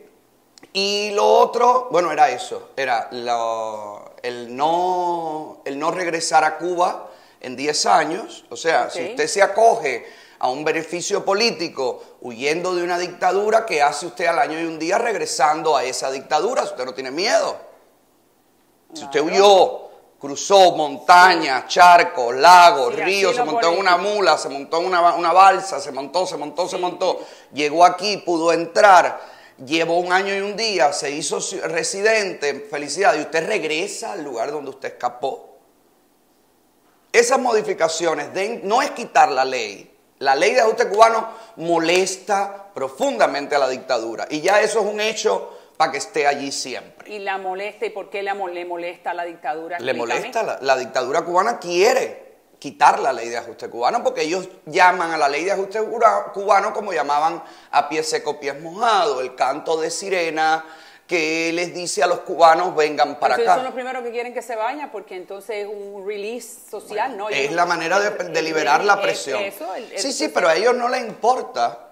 Y lo otro, bueno, era eso, era el no regresar a Cuba en 10 años. O sea, Ok. si usted se acoge a un beneficio político huyendo de una dictadura, ¿qué hace usted al año y un día regresando a esa dictadura? Si usted no tiene miedo. Si usted Claro. huyó, cruzó montañas, charcos, lagos, Sí, ríos, así se lo montó en una político. mula, se montó en una balsa, se montó, llegó aquí, pudo entrar, llevó un año y un día, se hizo residente, felicidad, y usted regresa al lugar donde usted escapó. Esas modificaciones no es quitar la ley. La ley de ajuste cubano molesta profundamente a la dictadura, y ya eso es un hecho para que esté allí siempre. Y la molesta, ¿y por qué le molesta a la dictadura? Le Explícame. molesta, la dictadura cubana quiere quitar la ley de ajuste cubano porque ellos llaman a la ley de ajuste cubano como llamaban a Pie Seco, Pies Mojados, el canto de sirena que les dice a los cubanos vengan para Pero ellos son acá. los primeros que quieren que se vaya porque entonces es un release social, ¿no? Es Ellos- la manera de liberar la presión. Sí, pero a ellos no les importa,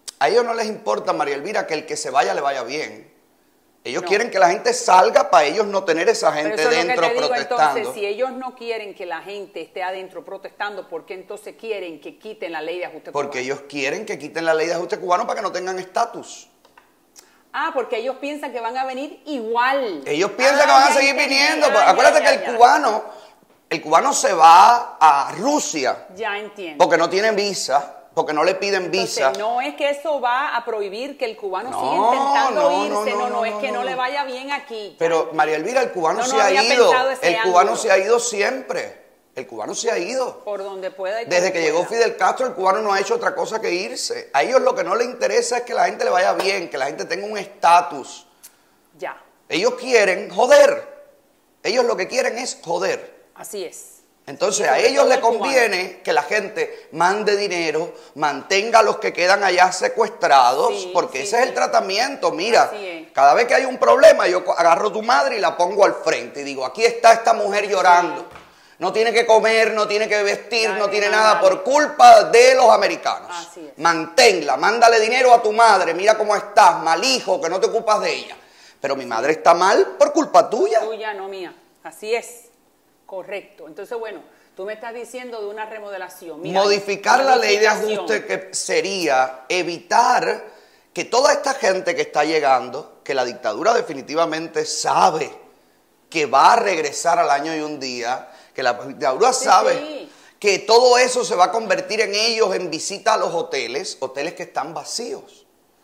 María Elvira, que el que se vaya le vaya bien. Ellos No. quieren que la gente salga para ellos no tener esa Pero gente eso es lo que dentro te digo, protestando. entonces, si ellos no quieren que la gente esté adentro protestando, ¿por qué entonces quieren que quiten la ley de ajuste Porque cubano? ellos quieren que quiten la ley de ajuste cubano para que no tengan estatus. Ah, porque ellos piensan que van a venir igual. Ellos piensan que van a ya seguir entendí, viniendo. ya, Pues, ya, acuérdate ya, que ya. el cubano se va a Rusia Ya entiendo. porque no tiene visa, porque no le piden visa. Entonces, no es que eso va a prohibir que el cubano No, siga intentando no, irse, no, es que no no. le vaya bien aquí. Pero María Elvira, el cubano No, se no ha había ido. pensado ese El cubano ángulo. se ha ido siempre. El cubano se ha ido. Por donde pueda y Desde como que llegó pueda. Fidel Castro, el cubano no ha hecho otra cosa que irse. A ellos lo que no les interesa es que la gente le vaya bien, que la gente tenga un estatus. Ya, Ellos quieren joder. Ellos lo que quieren es joder. así es. Entonces Y a sobre ellos todo les el cubano. conviene que la gente mande dinero, mantenga a los que quedan allá secuestrados, Sí, porque sí, ese es sí. el tratamiento. Mira, Así es. cada vez que hay un problema, yo agarro a tu madre y la pongo al frente y digo, aquí está esta mujer llorando. No tiene que comer, no tiene que vestir, Dale, no tiene dale. nada por culpa de los americanos. Así es. Manténla, mándale dinero a tu madre, mira cómo estás, mal hijo, que no te ocupas de ella. Pero mi madre está mal por culpa tuya. Tuya, no mía. Así es. Correcto. Entonces, bueno, Tú me estás diciendo de una remodelación. Mira, modificar la ley de modificación. ajuste, que sería evitar que toda esta gente que está llegando, que la dictadura definitivamente sabe que va a regresar al año y un día, que la dictadura sabe Sí. que todo eso se va a convertir en ellos en visita a los hoteles que están vacíos.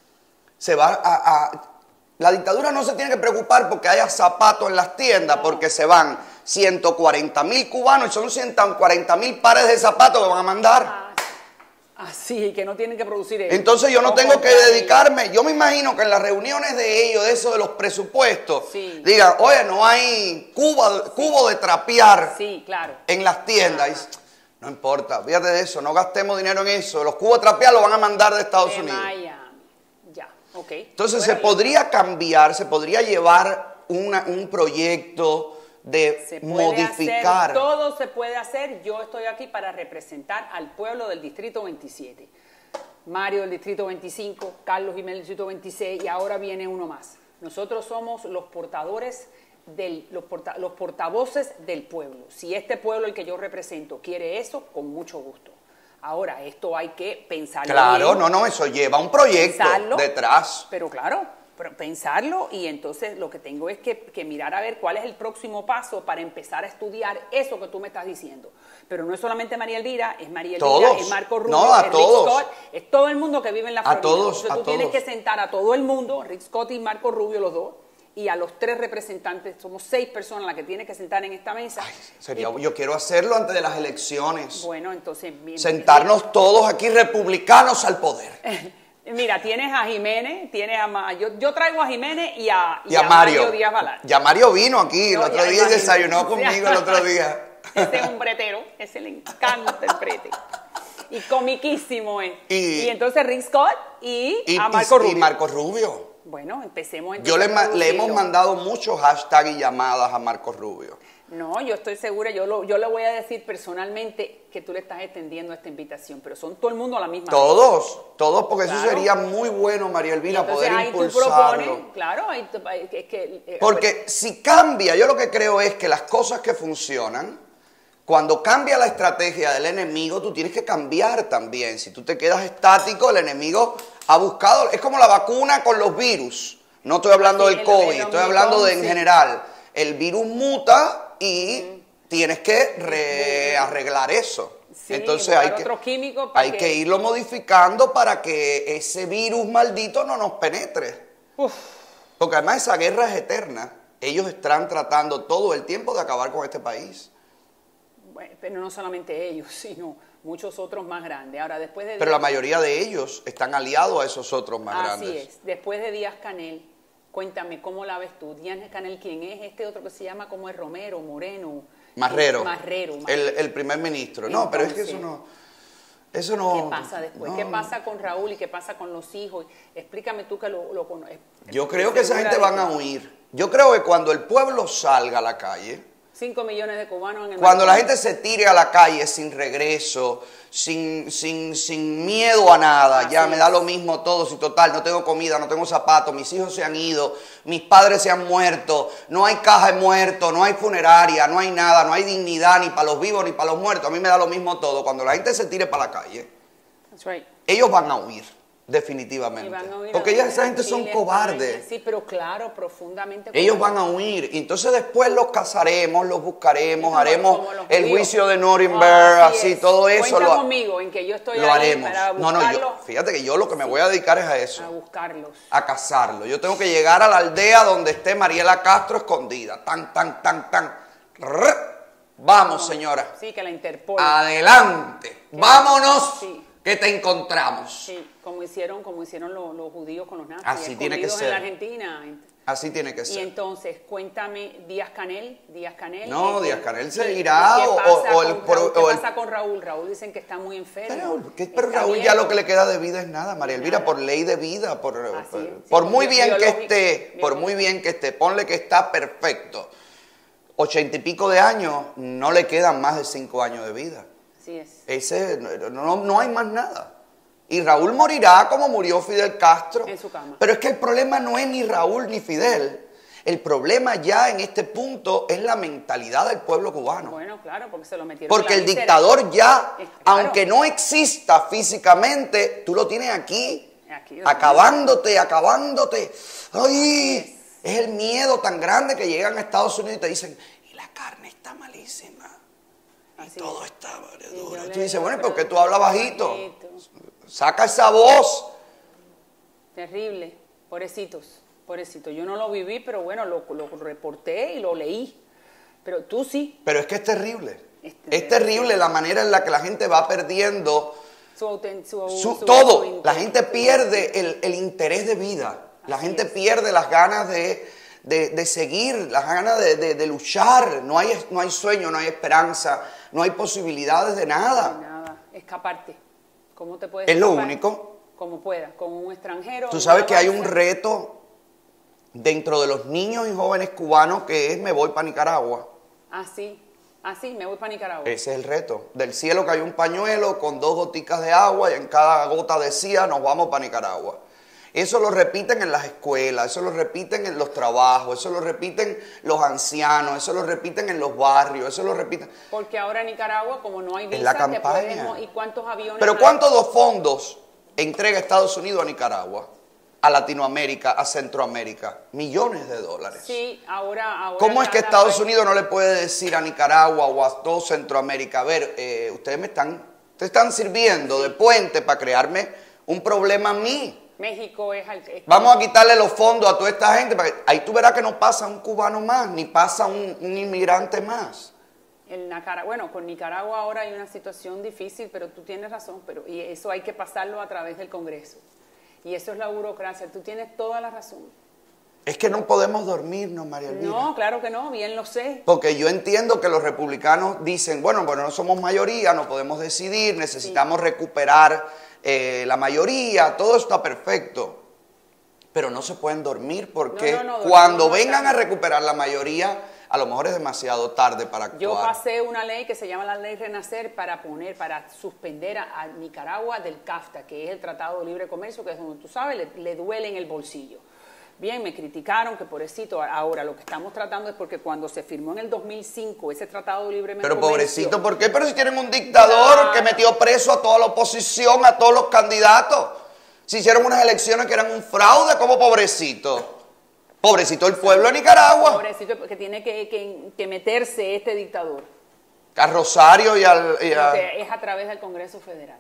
La dictadura no se tiene que preocupar porque haya zapatos en las tiendas, porque se van 140.000 cubanos y son 140.000 pares de zapatos que van a mandar. Así, que no tienen que producir ellos. Entonces yo no O tengo que comprar dedicarme. Yo me imagino que en las reuniones de ellos, de eso de los presupuestos, Sí. digan, oye, no hay cubo de trapear ellos. Sí, claro. en las tiendas. Y, no importa, fíjate de eso, no gastemos dinero en eso. Los cubos de trapear los van a mandar de Estados De Unidos. Miami. Ya, ok. Entonces Bueno, se podría cambiar, se podría llevar un proyecto de se puede modificar. hacer, todo se puede hacer. Yo estoy aquí para representar al pueblo del Distrito 27. Mario del Distrito 25, Carlos Jiménez del Distrito 26 y ahora viene uno más. Nosotros somos los portadores, los portavoces del pueblo. Si este pueblo, el que yo represento, quiere eso, con mucho gusto. Ahora, esto hay que pensarlo Claro, bien, no, eso lleva un proyecto pensarlo, detrás. Pero claro, pensarlo y entonces lo que tengo es que mirar a ver cuál es el próximo paso para empezar a estudiar eso que tú me estás diciendo. Pero no es solamente María Elvira, es María Elvira, Todos. es Marco Rubio, No, a es Rick todos. Scott, es todo el mundo que vive en la Florida. todos, Entonces a tú tienes todos. que sentar a todo el mundo, Rick Scott y Marco Rubio, los dos, y a los 3 representantes, somos 6 personas las que tienes que sentar en esta mesa. Yo quiero hacerlo antes de las elecciones. Bueno, entonces... Sentarnos todos aquí republicanos al poder. Mira, tienes a Jiménez, tienes a yo traigo a Jiménez y a Mario Díaz Balart. Ya Mario vino aquí el No, otro ya día y imagino. desayunó conmigo el otro día. Ese es un bretero, ese le encanta el brete. Y comiquísimo es. Y entonces Rick Scott y a Marco Rubio. Y Marco Rubio. Bueno, empecemos Le hemos producirlo. mandado muchos hashtags y llamadas a Marco Rubio. No, yo estoy segura, yo le voy a decir personalmente que tú le estás extendiendo esta invitación, pero son todo el mundo a la misma vez. Todos, porque Claro. eso sería muy bueno, María Elvira, Entonces poder ahí tú impulsarlo. propones, claro, es que... Porque si cambia, yo lo que creo es que las cosas que funcionan, cuando cambia la estrategia del enemigo, tú tienes que cambiar también. Si tú te quedas estático, el enemigo ha buscado, es como la vacuna con los virus. No estoy hablando del COVID, estoy hablando de en general. El virus muta y tienes que arreglar eso. Sí, Entonces buscar hay otro químico para hay que irlo modificando para que ese virus maldito no nos penetre. Uf. Porque además esa guerra es eterna. Ellos están tratando todo el tiempo de acabar con este país. Bueno, pero no solamente ellos, sino muchos otros más grandes. Ahora, después de Pero la mayoría de ellos están aliados a esos otros más grandes. Así es. Después de Díaz Canel, cuéntame, ¿cómo la ves tú? Díaz Canel, ¿quién es? Este otro que se llama como es Romero, Moreno. Marrero. Marrero. El primer ministro. No, pero es que eso no... ¿Qué pasa después? no. ¿Qué pasa con Raúl y qué pasa con los hijos? Explícame tú que lo conoces. Yo creo que esa gente van a huir. Yo creo que cuando el pueblo salga a la calle, 5 millones de cubanos en el cuando la mercado. gente se tire a la calle sin regreso, sin miedo a nada, Así ya me es. da lo mismo todo, si total, no tengo comida, no tengo zapatos, mis hijos se han ido, mis padres se han muerto, no hay caja de muertos, no hay funeraria, no hay nada, no hay dignidad ni para los vivos ni para los muertos, a mí me da lo mismo todo. Cuando la gente se tire para la calle, That's right. ellos van a huir, Y definitivamente. van a huir Porque a ya donde esa gente son Chile, cobardes. España. Sí, pero claro, profundamente Ellos cobardes. van a huir. Y entonces después los cazaremos, los buscaremos, Como haremos los el judíos. juicio de Nuremberg, así, es. todo eso Cuenta conmigo en que yo estoy lo ahí haremos. para No, buscarlos, fíjate que yo lo que me voy a dedicar es a a eso, buscarlos. a cazarlo. Yo tengo que llegar a la aldea donde esté Mariela Castro escondida. Tan. Vamos, señora. Sí, que la Interpol. Adelante. Vámonos, Sí. que te encontramos. Sí, como hicieron los judíos con los nazis. Así tiene que escondidos ser. en la Argentina. Así tiene que Y ser. entonces, cuéntame, Díaz Canel. No, Díaz Canel se ¿qué irá ¿Qué pasa con Raúl? Raúl dicen que está muy enfermo. Pero Está Raúl ya viejo. lo que le queda de vida es nada, María Elvira, Nada. por ley de vida, por Sí, muy bien que biológico, esté, por muy bien que esté, ponle que está perfecto. 80 y pico de años, no le quedan más de 5 años de vida. Así es. No hay más nada. Y Raúl morirá como murió Fidel Castro. En su cama. Pero es que el problema no es ni Raúl ni Fidel. El problema ya en este punto es la mentalidad del pueblo cubano. Bueno, claro, porque se lo metieron Porque en el la víscera. dictador ya, Claro. aunque no exista físicamente, tú lo tienes aquí, acabándote. ¡Ay! Es el miedo tan grande que llegan a Estados Unidos y te dicen, y la carne está malísima. Y Así todo es. está Y yo duro. le Tú dices, digo, bueno, pero ¿por qué tú hablas bajito? bajito. Saca esa voz. Terrible, pobrecitos. Yo no lo viví, pero bueno, lo reporté y lo leí. Pero tú sí. Pero es que es terrible. Es terrible. La manera en la que la gente va perdiendo todo. su La gente pierde el interés de vida. La Así gente es. pierde las ganas de seguir, las ganas de luchar. No hay sueño, no hay esperanza, no hay posibilidades de nada. Nada, escaparte. ¿Cómo te puedes Es lo escapar? único. Como puedas, con un extranjero. Tú en sabes una que hay un balsa. reto dentro de los niños y jóvenes cubanos que es me voy para Nicaragua. Así, me voy para Nicaragua. Ese es el reto. Del cielo cayó un pañuelo con 2 goticas de agua y en cada gota decía nos vamos para Nicaragua. Eso lo repiten en las escuelas, eso lo repiten en los trabajos, eso lo repiten los ancianos, eso lo repiten en los barrios, eso lo repiten. Porque ahora en Nicaragua, como no hay visa, Es la te campaña. puedes... ¿Y cuántos aviones? Pero hay? ¿cuántos fondos entrega Estados Unidos a Nicaragua, a Latinoamérica, a Centroamérica? Millones de dólares. Sí, ahora... ¿Cómo es que cada Estados país- Unidos no le puede decir a Nicaragua o a todo Centroamérica, a ver, ustedes están sirviendo de puente para crearme un problema a mí? México es... Vamos a quitarle los fondos a toda esta gente, para que, ahí tú verás que no pasa un cubano más, ni pasa un inmigrante más. Bueno, con Nicaragua ahora hay una situación difícil, pero tú tienes razón, y eso hay que pasarlo a través del Congreso. Y eso es la burocracia, tú tienes toda la razón. Es que no podemos dormirnos, María Elvira. No, claro que no, bien lo sé. Porque yo entiendo que los republicanos dicen, bueno, no somos mayoría, no podemos decidir, necesitamos recuperar la mayoría, todo está perfecto. Pero no se pueden dormir porque No, cuando dormimos vengan acá. a recuperar la mayoría, a lo mejor es demasiado tarde para actuar. Yo pasé una ley que se llama la Ley Renacer para suspender a Nicaragua del CAFTA, que es el Tratado de Libre Comercio, que es donde tú sabes, le duele en el bolsillo. Bien, me criticaron que pobrecito, ahora lo que estamos tratando es porque cuando se firmó en el 2005 ese Tratado de Libre Pero Comercio... pobrecito, ¿por qué? Pero si tienen un dictador Claro. que metió preso a toda la oposición, a todos los candidatos. Si hicieron unas elecciones que eran un fraude, ¿cómo pobrecito? Pobrecito el pueblo de Nicaragua. Pobrecito, porque tiene que meterse este dictador. A Rosario y Porque es a través del Congreso Federal.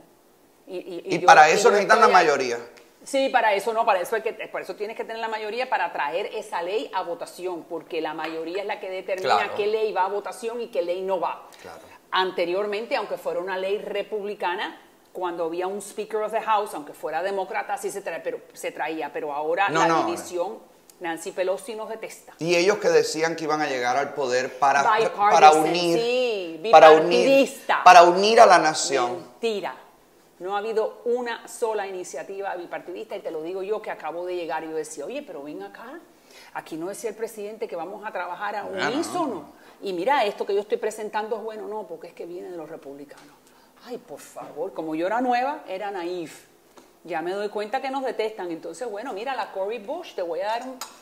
Y para eso necesitan la mayoría. Sí, para eso no, por eso tienes que tener la mayoría para traer esa ley a votación, porque la mayoría es la que determina Claro. qué ley va a votación y qué ley no va. Claro. Anteriormente, aunque fuera una ley republicana, cuando había un Speaker of the House, aunque fuera demócrata, sí se traía, pero ahora la división, Nancy Pelosi nos detesta. Y ellos que decían que iban a llegar al poder para Bipartisan, unir, sí, para unir a la nación. Mentira. No ha habido una sola iniciativa bipartidista y te lo digo yo que acabo de llegar y yo decía, oye, pero ven acá, aquí no decía el presidente que vamos a trabajar a unísono. Y mira, esto que yo estoy presentando es bueno, no, porque es que viene de los republicanos. Ay, por favor, como yo era nueva, era naif. Ya me doy cuenta que nos detestan. Entonces, bueno, mira, la Cori Bush, te voy a dar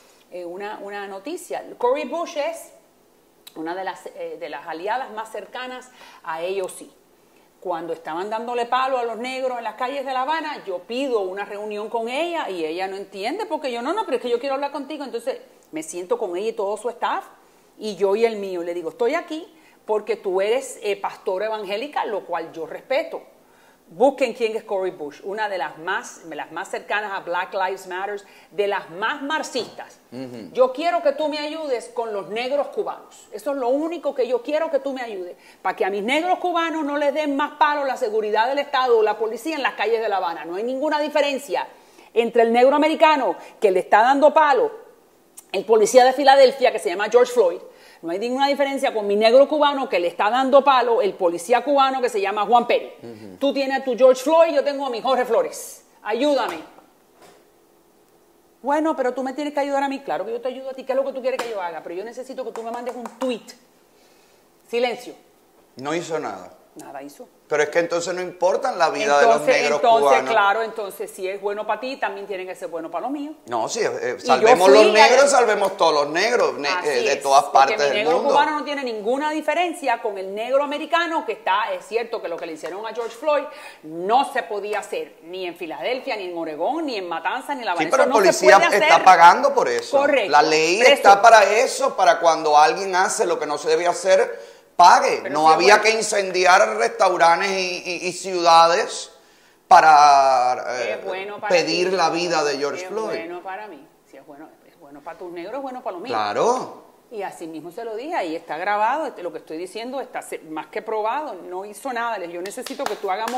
una noticia. Cori Bush es una de las aliadas más cercanas a AOC. Cuando estaban dándole palo a los negros en las calles de La Habana, yo pido una reunión con ella y ella no entiende porque yo, no, pero es que yo quiero hablar contigo. Entonces me siento con ella y todo su staff y yo y el mío. Le digo, estoy aquí porque tú eres pastora evangélica, lo cual yo respeto. Busquen quién es Cori Bush, una de las más cercanas a Black Lives Matter, de las más marxistas. Yo quiero que tú me ayudes con los negros cubanos. Eso es lo único que yo quiero que tú me ayudes. Para que a mis negros cubanos no les den más palo la seguridad del Estado o la policía en las calles de La Habana. No hay ninguna diferencia entre el negro americano que le está dando palo, el policía de Filadelfia que se llama George Floyd. No hay ninguna diferencia con mi negro cubano que le está dando palo el policía cubano que se llama Juan Pérez. Tú tienes a tu George Floyd, yo tengo a mi Jorge Flores. Ayúdame. Bueno, pero tú me tienes que ayudar a mí. Claro que yo te ayudo a ti. ¿Qué es lo que tú quieres que yo haga? Pero yo necesito que tú me mandes un tweet. Silencio. No hizo nada. Nada hizo. Pero es que entonces no importan la vida de los negros cubanos. Claro, entonces si es bueno para ti, también tiene que ser bueno para los míos. No, sí, salvemos los negros, salvemos todos los negros de todas partes del mundo. Porque mi negro cubano no tiene ninguna diferencia con el negro americano, que es cierto que lo que le hicieron a George Floyd no se podía hacer ni en Filadelfia, ni en Oregón, ni en Matanzas, ni en La Vanessa. Sí, pero la policía está pagando por eso. Correcto. La ley está para eso, para cuando alguien hace lo que no se debe hacer, pague. Pero no había que incendiar restaurantes y ciudades para pedir la vida de George Floyd. Es bueno para mí. Si es bueno para tus negros, es bueno para los míos. Claro. Y así mismo se lo dije, ahí está grabado, lo que estoy diciendo está más que probado, no hizo nada. Yo necesito que tú hagamos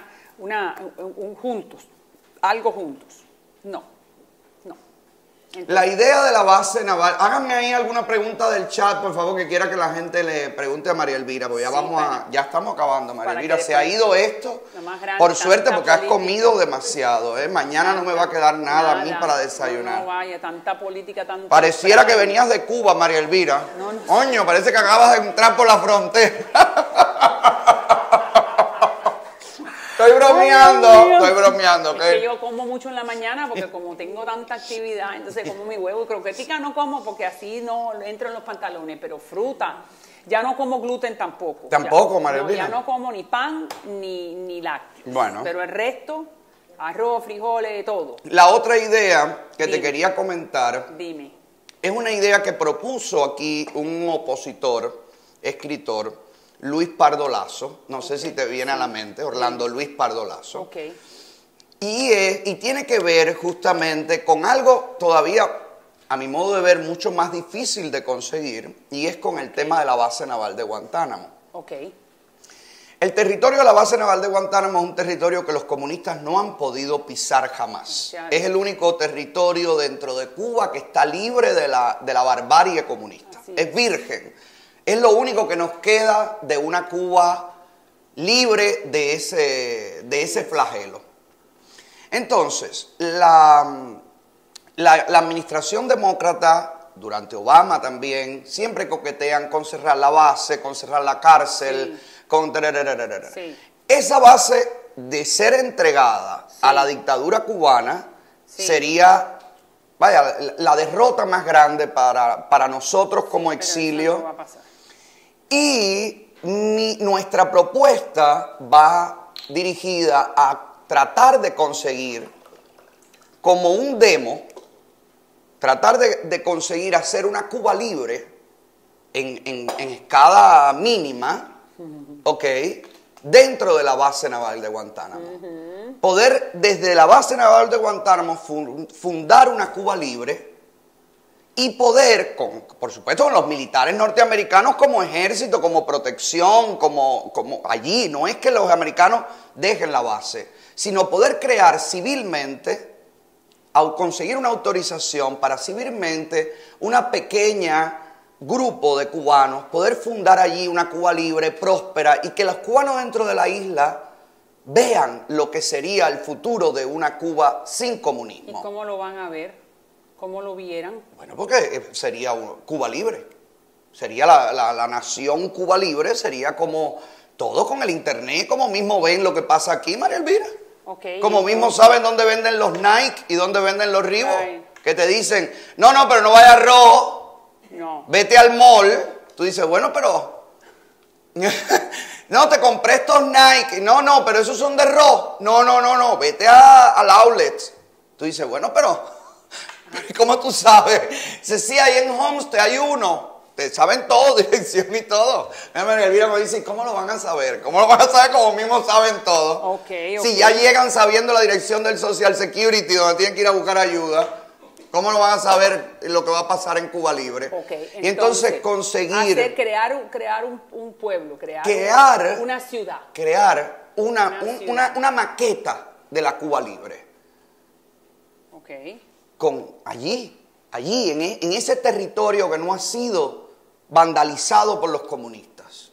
algo juntos. No. Entonces, la idea de la base naval, háganme ahí alguna pregunta del chat, por favor, que quiera que la gente le pregunte a María Elvira, porque ya estamos acabando, María Elvira. Se ha ido esto, por suerte, porque has comido demasiado, Mañana no me va a quedar nada a mí para desayunar. No vaya, tanta política, tanta... Pareciera que venías de Cuba, María Elvira. Coño, parece que acabas de entrar por la frontera. Estoy bromeando. Es que yo como mucho en la mañana porque como tengo tanta actividad, entonces como mi huevo y croquetica no como porque así no entro en los pantalones, pero fruta. Ya no como gluten tampoco. Tampoco, María Elvira. Ya no como ni pan ni lácteos. Bueno. Pero el resto, arroz, frijoles, todo. La otra idea que te quería comentar. Dime. Es una idea que propuso aquí un opositor, escritor, Luis Pardo Lazo, no sé si te viene a la mente, Orlando Luis Pardo Lazo. Okay. Y tiene que ver justamente con algo todavía, a mi modo de ver, mucho más difícil de conseguir, y es con el tema de la base naval de Guantánamo. Okay. El territorio de la base naval de Guantánamo es un territorio que los comunistas no han podido pisar jamás. Es el único territorio dentro de Cuba que está libre de la barbarie comunista. Es virgen. Es lo único que nos queda de una Cuba libre de ese flagelo. Entonces, la administración demócrata, durante Obama también, siempre coquetean con cerrar la base, con cerrar la cárcel, con... Esa base, de ser entregada a la dictadura cubana, sería... Vaya, la derrota más grande para nosotros como exilio. Pero eso no va a pasar. Y nuestra propuesta va dirigida a tratar de conseguir, como un demo, tratar de conseguir hacer una Cuba libre en escala mínima, ¿ok?, dentro de la base naval de Guantánamo. Poder, desde la base naval de Guantánamo, fundar una Cuba libre y poder, por supuesto, con los militares norteamericanos como ejército, como protección, como allí. No es que los americanos dejen la base, sino poder crear civilmente, conseguir una autorización para civilmente una pequeña grupo de cubanos, poder fundar allí una Cuba libre, próspera, y que los cubanos dentro de la isla vean lo que sería el futuro de una Cuba sin comunismo. ¿Y cómo lo van a ver? ¿Cómo lo vieran? Bueno, porque sería Cuba libre. Sería la nación Cuba libre, sería como todo con el internet, como mismo ven lo que pasa aquí, María Elvira. Okay, como mismo saben dónde venden los Nike y dónde venden los Reebok. Que te dicen, no, pero no vayas a Rojo, vete al mall. Tú dices, bueno, pero... no, te compré estos Nike. No, pero esos son de Rojo. No, vete al outlet. Tú dices, bueno, pero... ¿Cómo tú sabes? Sí, ahí en Homestead hay uno. Te saben todo, dirección y todo. Elvira me dice, ¿cómo lo van a saber? ¿Cómo lo van a saber como mismos saben todo? Si ya llegan sabiendo la dirección del Social Security, donde tienen que ir a buscar ayuda, ¿cómo lo van a saber lo que va a pasar en Cuba Libre? Y entonces conseguir... crear un pueblo, crear una ciudad. Crear una maqueta de la Cuba Libre. Con allí, en ese territorio que no ha sido vandalizado por los comunistas.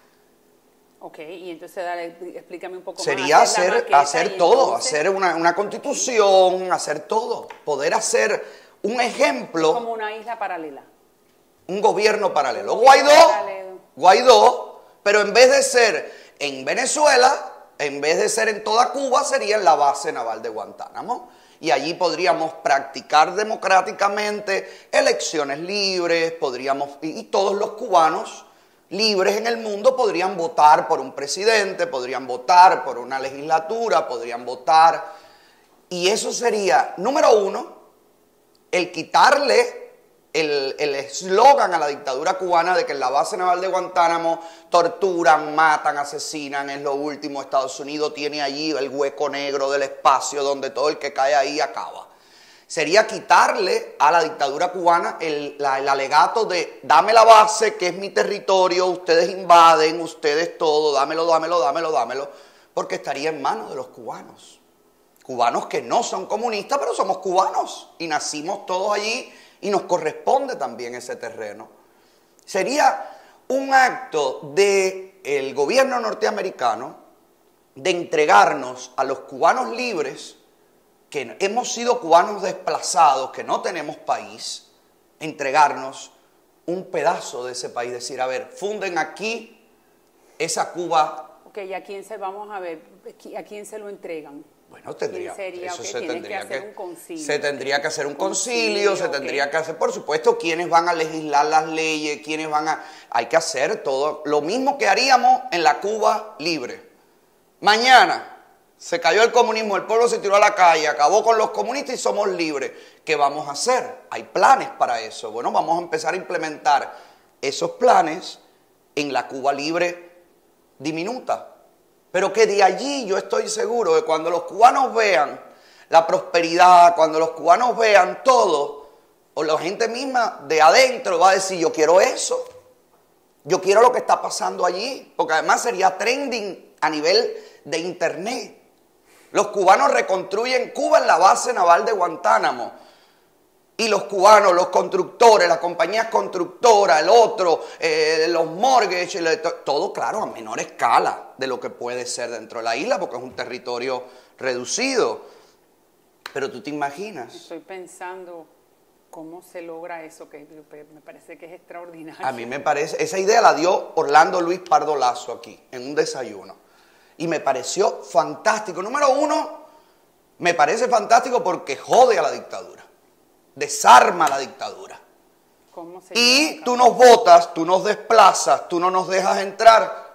Y entonces explícame un poco más. Sería hacer todo, hacer una constitución, hacer todo. Poder hacer un ejemplo. Como una isla paralela. Un gobierno paralelo. Guaidó, pero en vez de ser en Venezuela, en vez de ser en toda Cuba, sería en la base naval de Guantánamo. Y allí podríamos practicar democráticamente elecciones libres, y todos los cubanos libres en el mundo podrían votar por un presidente, podrían votar por una legislatura, podrían votar. Y eso sería, número uno, el quitarle el eslogan a la dictadura cubana de que en la base naval de Guantánamo torturan, matan, asesinan, es lo último. Estados Unidos tiene allí el hueco negro del espacio donde todo el que cae ahí acaba. Sería quitarle a la dictadura cubana el alegato de dame la base, que es mi territorio, ustedes invaden, ustedes todo, dámelo, porque estaría en manos de los cubanos. Cubanos que no son comunistas, pero somos cubanos y nacimos todos allí y nos corresponde también ese terreno. Sería un acto del gobierno norteamericano de entregarnos a los cubanos libres, que hemos sido cubanos desplazados, que no tenemos país, entregarnos un pedazo de ese país, decir, a ver, funden aquí esa Cuba. Ok, ¿y a quién vamos a ver, a quién se lo entregan? Bueno, se tendría que hacer un concilio, se tendría que hacer, por supuesto, quienes van a legislar las leyes, hay que hacer todo, lo mismo que haríamos en la Cuba libre. Mañana se cayó el comunismo, el pueblo se tiró a la calle, acabó con los comunistas y somos libres. ¿Qué vamos a hacer? Hay planes para eso. Bueno, vamos a empezar a implementar esos planes en la Cuba libre diminuta. Pero que de allí yo estoy seguro de cuando los cubanos vean la prosperidad, cuando los cubanos vean todo, o la gente misma de adentro va a decir, yo quiero eso, yo quiero lo que está pasando allí, porque además sería trending a nivel de internet. Los cubanos reconstruyen Cuba en la base naval de Guantánamo. Y los cubanos, los constructores, las compañías constructoras, el otro, los mortgages, todo claro a menor escala de lo que puede ser dentro de la isla, porque es un territorio reducido. Pero tú te imaginas. Estoy pensando cómo se logra eso, que me parece que es extraordinario. A mí me parece, esa idea la dio Orlando Luis Pardo Lazo aquí, en un desayuno. Y me pareció fantástico. Número uno, me parece fantástico porque jode a la dictadura. Desarma la dictadura. Y tú nos votas, tú nos desplazas, tú no nos dejas entrar.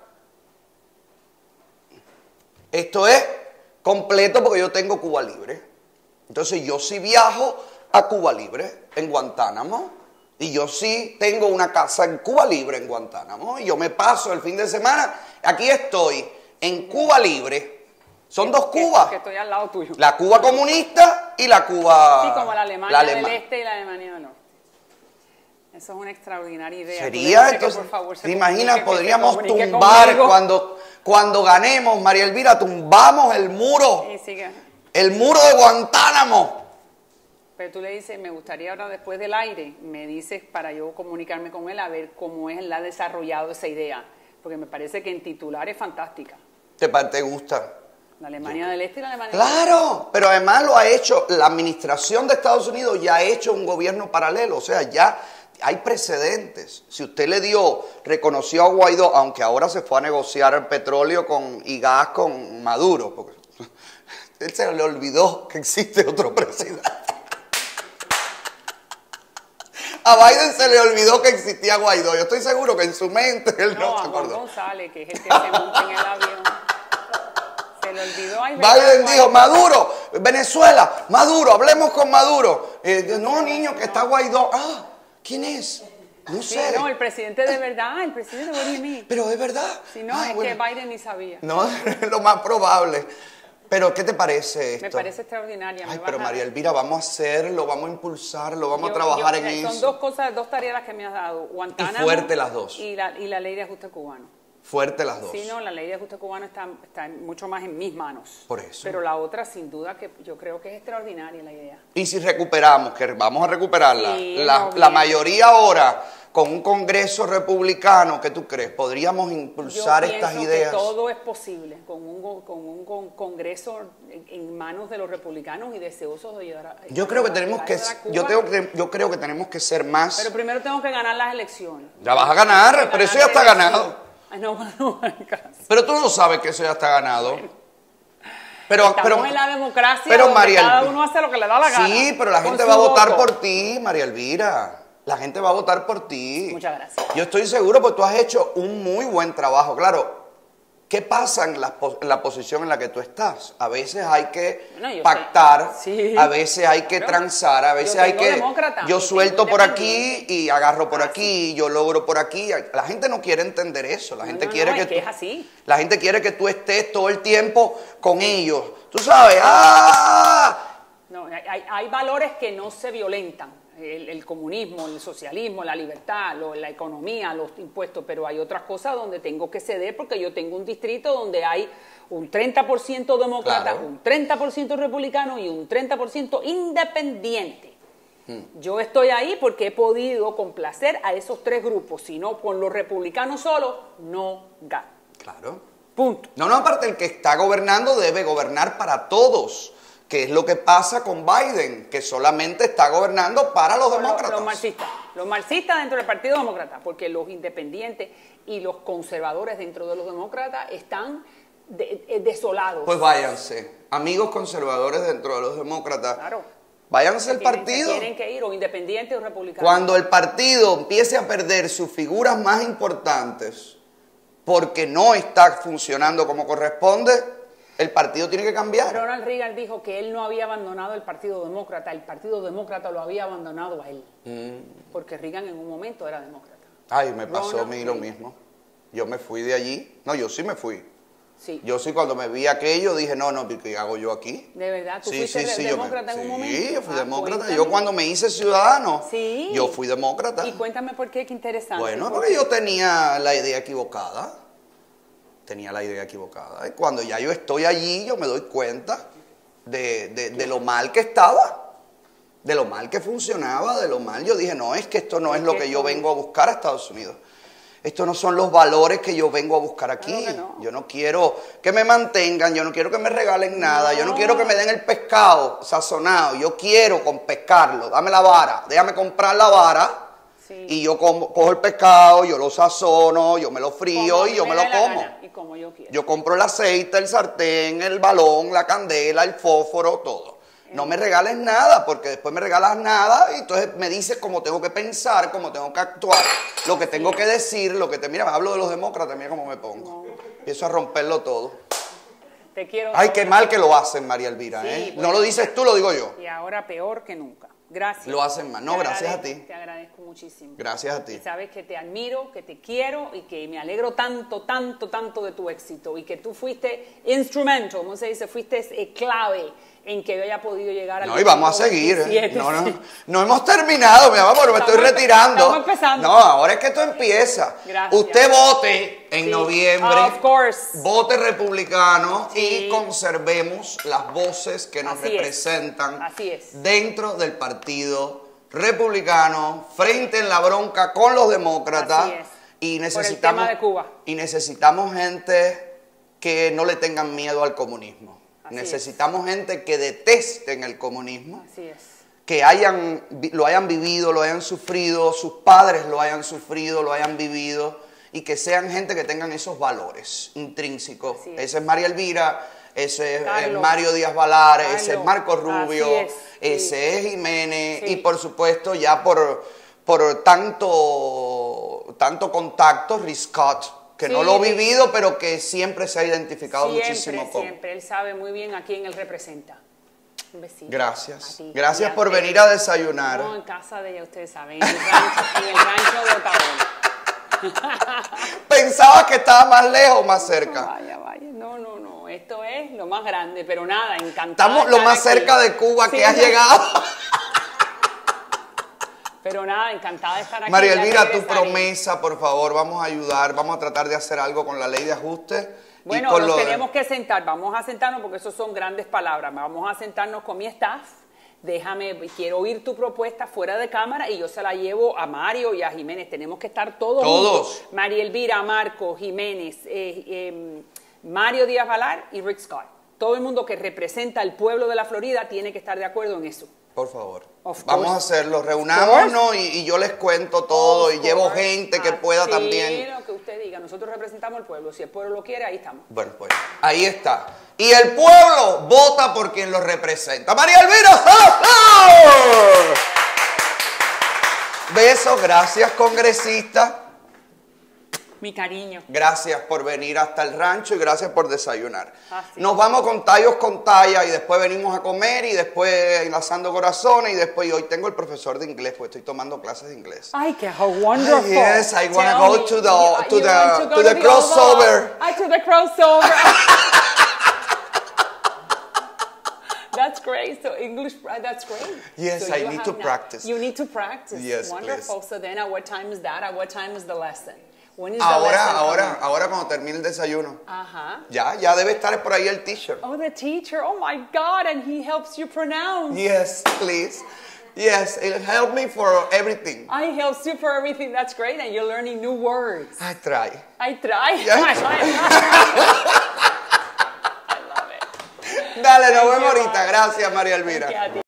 Esto es completo porque yo tengo Cuba libre. Entonces yo sí viajo a Cuba libre en Guantánamo y yo sí tengo una casa en Cuba libre en Guantánamo y yo me paso el fin de semana, aquí estoy en Cuba libre. Son dos Cubas. Que estoy al lado tuyo. La Cuba comunista y la Cuba... Sí, como la Alemania del Este y la Alemania del Norte. Eso es una extraordinaria idea. Sería, entonces, ¿te imaginas? Podríamos tumbar cuando ganemos, María Elvira, tumbamos el muro. El muro de Guantánamo. Pero tú le dices, me gustaría ahora después del aire, me dices para yo comunicarme con él a ver cómo él ha desarrollado esa idea. Porque me parece que en titular es fantástica. ¿Te gusta? La Alemania del Este y la Alemania del Norte. Claro, pero además lo ha hecho, la administración de Estados Unidos ya ha hecho un gobierno paralelo, o sea, ya hay precedentes. Si usted reconoció a Guaidó, aunque ahora se fue a negociar el petróleo y gas con Maduro, porque él se le olvidó que existe otro presidente. A Biden se le olvidó que existía Guaidó. Yo estoy seguro que en su mente él no se acordó. Juan González, que es el que se monta en el avión. Se le olvidó. Biden dijo, Maduro, Venezuela, Maduro, hablemos con Maduro. No, niño, que está Guaidó. Ah, ¿quién es? No sé. No, el presidente de verdad, el presidente de mí. Pero es verdad. Si no, es que Biden ni sabía. No, es lo más probable. Pero, ¿qué te parece esto? Me parece extraordinaria. Pero María Elvira, vamos a hacerlo, vamos a impulsarlo, vamos a trabajar en eso. Son dos cosas, dos tareas las que me has dado. Guantánamo. Y fuerte las dos. Y la ley de ajuste cubano. Fuerte las dos. Sí, no, la ley de ajuste cubano está mucho más en mis manos. Por eso. Pero la otra, sin duda, que yo creo que es extraordinaria la idea. Y si recuperamos, que vamos a recuperarla, sí, la mayoría ahora, con un Congreso republicano, ¿qué tú crees? ¿Podríamos impulsar estas ideas? Que todo es posible con un Congreso en manos de los republicanos y deseosos de ayudar a... Yo creo que tenemos que ser más... Pero primero tengo que ganar las elecciones. Ya vas a ganar, pero eso ya está ganado. No, no, casi. Pero tú no sabes que eso ya está ganado. Estamos en la democracia pero donde María cada Elvira, uno hace lo que le da la gana. Sí, pero la gente va a votar por ti, María Elvira. La gente va a votar por ti. Muchas gracias. Yo estoy seguro porque tú has hecho un muy buen trabajo. Claro, ¿qué pasa en la posición en la que tú estás? A veces hay que pactar, sí, a veces hay que transar, a veces hay que... Yo suelto por aquí y agarro por aquí, yo logro por aquí. La gente no quiere entender eso. La gente quiere que tú... es así. La gente quiere que tú estés todo el tiempo con ellos. Tú sabes, ¡ah! No, hay valores que no se violentan. El comunismo, el socialismo, la libertad, la economía, los impuestos, pero hay otras cosas donde tengo que ceder porque yo tengo un distrito donde hay un 30% demócrata, claro, un 30% republicano y un 30% independiente. Yo estoy ahí porque he podido complacer a esos tres grupos, si no, con los republicanos solos, no gano. Claro. Punto. No, aparte el que está gobernando debe gobernar para todos. Que es lo que pasa con Biden, que solamente está gobernando para los demócratas. Los marxistas dentro del Partido Demócrata, porque los independientes y los conservadores dentro de los demócratas están desolados. Pues váyanse, amigos conservadores dentro de los demócratas, claro, váyanse al partido. Tienen que ir, o independientes o republicanos. Cuando el partido empiece a perder sus figuras más importantes porque no está funcionando como corresponde, el partido tiene que cambiar. Ronald Reagan dijo que él no había abandonado el Partido Demócrata, el Partido Demócrata lo había abandonado a él. Porque Reagan en un momento era demócrata. Ay, me pasó a mí lo mismo. Yo me fui de allí. No, yo sí me fui. Sí. Yo sí, cuando me vi aquello, dije, no, ¿qué hago yo aquí? ¿De verdad? ¿Tú fuiste demócrata en un momento? Sí, yo fui demócrata. Cuéntame. Yo cuando me hice ciudadano, yo fui demócrata. Y cuéntame por qué interesante. Bueno, porque yo tenía la idea equivocada. Y cuando ya yo estoy allí, yo me doy cuenta de lo mal que estaba, de lo mal que funcionaba, de lo mal. Yo dije, no, es que esto no es lo que yo vengo a buscar a Estados Unidos. Estos no son los valores que yo vengo a buscar aquí. No. Yo no quiero que me mantengan, yo no quiero que me regalen nada, yo no quiero que me den el pescado sazonado, yo quiero con pescarlo, dame la vara, déjame comprar la vara. Sí. Y yo cojo el pescado, yo lo sazono, yo me lo frío y yo me lo como. Y como yo quiero. Yo compro el aceite, el sartén, el balón, la candela, el fósforo, todo. No me regales nada, porque después me regalas nada y entonces me dices cómo tengo que pensar, cómo tengo que actuar, lo que tengo que decir, Mira, me hablo de los demócratas, mira cómo me pongo. Empiezo a romperlo todo. Te quiero. Ay, qué mal que lo hacen, María Elvira, sí, No lo dices tú, lo digo yo. Y ahora peor que nunca. Gracias. Lo hacen mal. No, gracias a ti. Te agradezco muchísimo. Gracias a ti. Y sabes que te admiro, que te quiero y que me alegro tanto de tu éxito y que tú fuiste instrumental, como se dice, fuiste clave en que yo haya podido llegar al... No, y vamos a seguir. No hemos terminado, mi amor, porque me estoy retirando. Estamos empezando. No, ahora es que esto empieza. Gracias. Usted vote en noviembre. Of course. Vote republicano y conservemos las voces que nos representan dentro del partido republicano, frente en la bronca con los demócratas. Así es. Y necesitamos, por el tema de Cuba. Y necesitamos gente que no le tengan miedo al comunismo. Necesitamos gente que detesten el comunismo. Así es. Que lo hayan vivido, lo hayan sufrido, sus padres lo hayan sufrido, lo hayan vivido, y que sean gente que tengan esos valores intrínsecos. Ese es María Elvira, ese es Mario Díaz Balar, ese es Marco Rubio, ese es Jiménez, y por supuesto ya por tanto contacto, Rick Scott, que no lo he vivido, pero que siempre se ha identificado muchísimo con. Siempre, él sabe muy bien a quién él representa. Un besito. Gracias. Gracias por venir a desayunar. No, en casa de ella, ustedes saben, en el rancho de Otaola. Pensaba que estaba más lejos o más cerca. Vaya. No. Esto es lo más grande, pero nada, encantada. Estamos lo más cerca de Cuba que has llegado. Pero nada, encantada de estar aquí. María Elvira, tu promesa, por favor, vamos a ayudar, vamos a tratar de hacer algo con la ley de ajuste. Bueno, nos tenemos que sentar, vamos a sentarnos porque eso son grandes palabras. Vamos a sentarnos con mi staff. Quiero oír tu propuesta fuera de cámara y yo se la llevo a Mario y a Jiménez. Tenemos que estar todos juntos. María Elvira, Marco, Jiménez, Mario Díaz Balar y Rick Scott. Todo el mundo que representa al pueblo de la Florida tiene que estar de acuerdo en eso. Por favor. Of Vamos a course. hacerlo. Reunámonos y yo les cuento todo Of y llevo course. gente que pueda Sí, también. lo que usted diga. Nosotros representamos al pueblo. Si el pueblo lo quiere, ahí estamos. Bueno, pues ahí está. Y el pueblo vota por quien lo representa. María Elvira Soto. Besos, gracias, congresista. Mi cariño. Gracias por venir hasta el rancho y gracias por desayunar. Así. Nos vamos con tallos con talla y después venimos a comer y después enlazando corazones y después hoy tengo el profesor de inglés, pues estoy tomando clases de inglés. Ay, qué wonderful. Yes, I wanna Tell go me, to the- you to the- want to go to the crossover. Ay, to the crossover. That's great. So English, that's great. Yes, So I you need have to now- practice. You need to practice. Yes, Wonderful. please. So then at what time is that? At what time is the lesson? When is the lesson Ahora cuando termine el desayuno. Ajá. Ya debe estar por ahí el teacher. Oh, the teacher. Oh my God. And he helps you pronounce. Yes, please. Yes, it helped me for everything. I helps you for everything. That's great. And you're learning new words. I try. I try. Yeah. I love it. Dale, nos Thank vemos you, ahorita. Mar. Gracias, María Elvira. Thank you, a ti.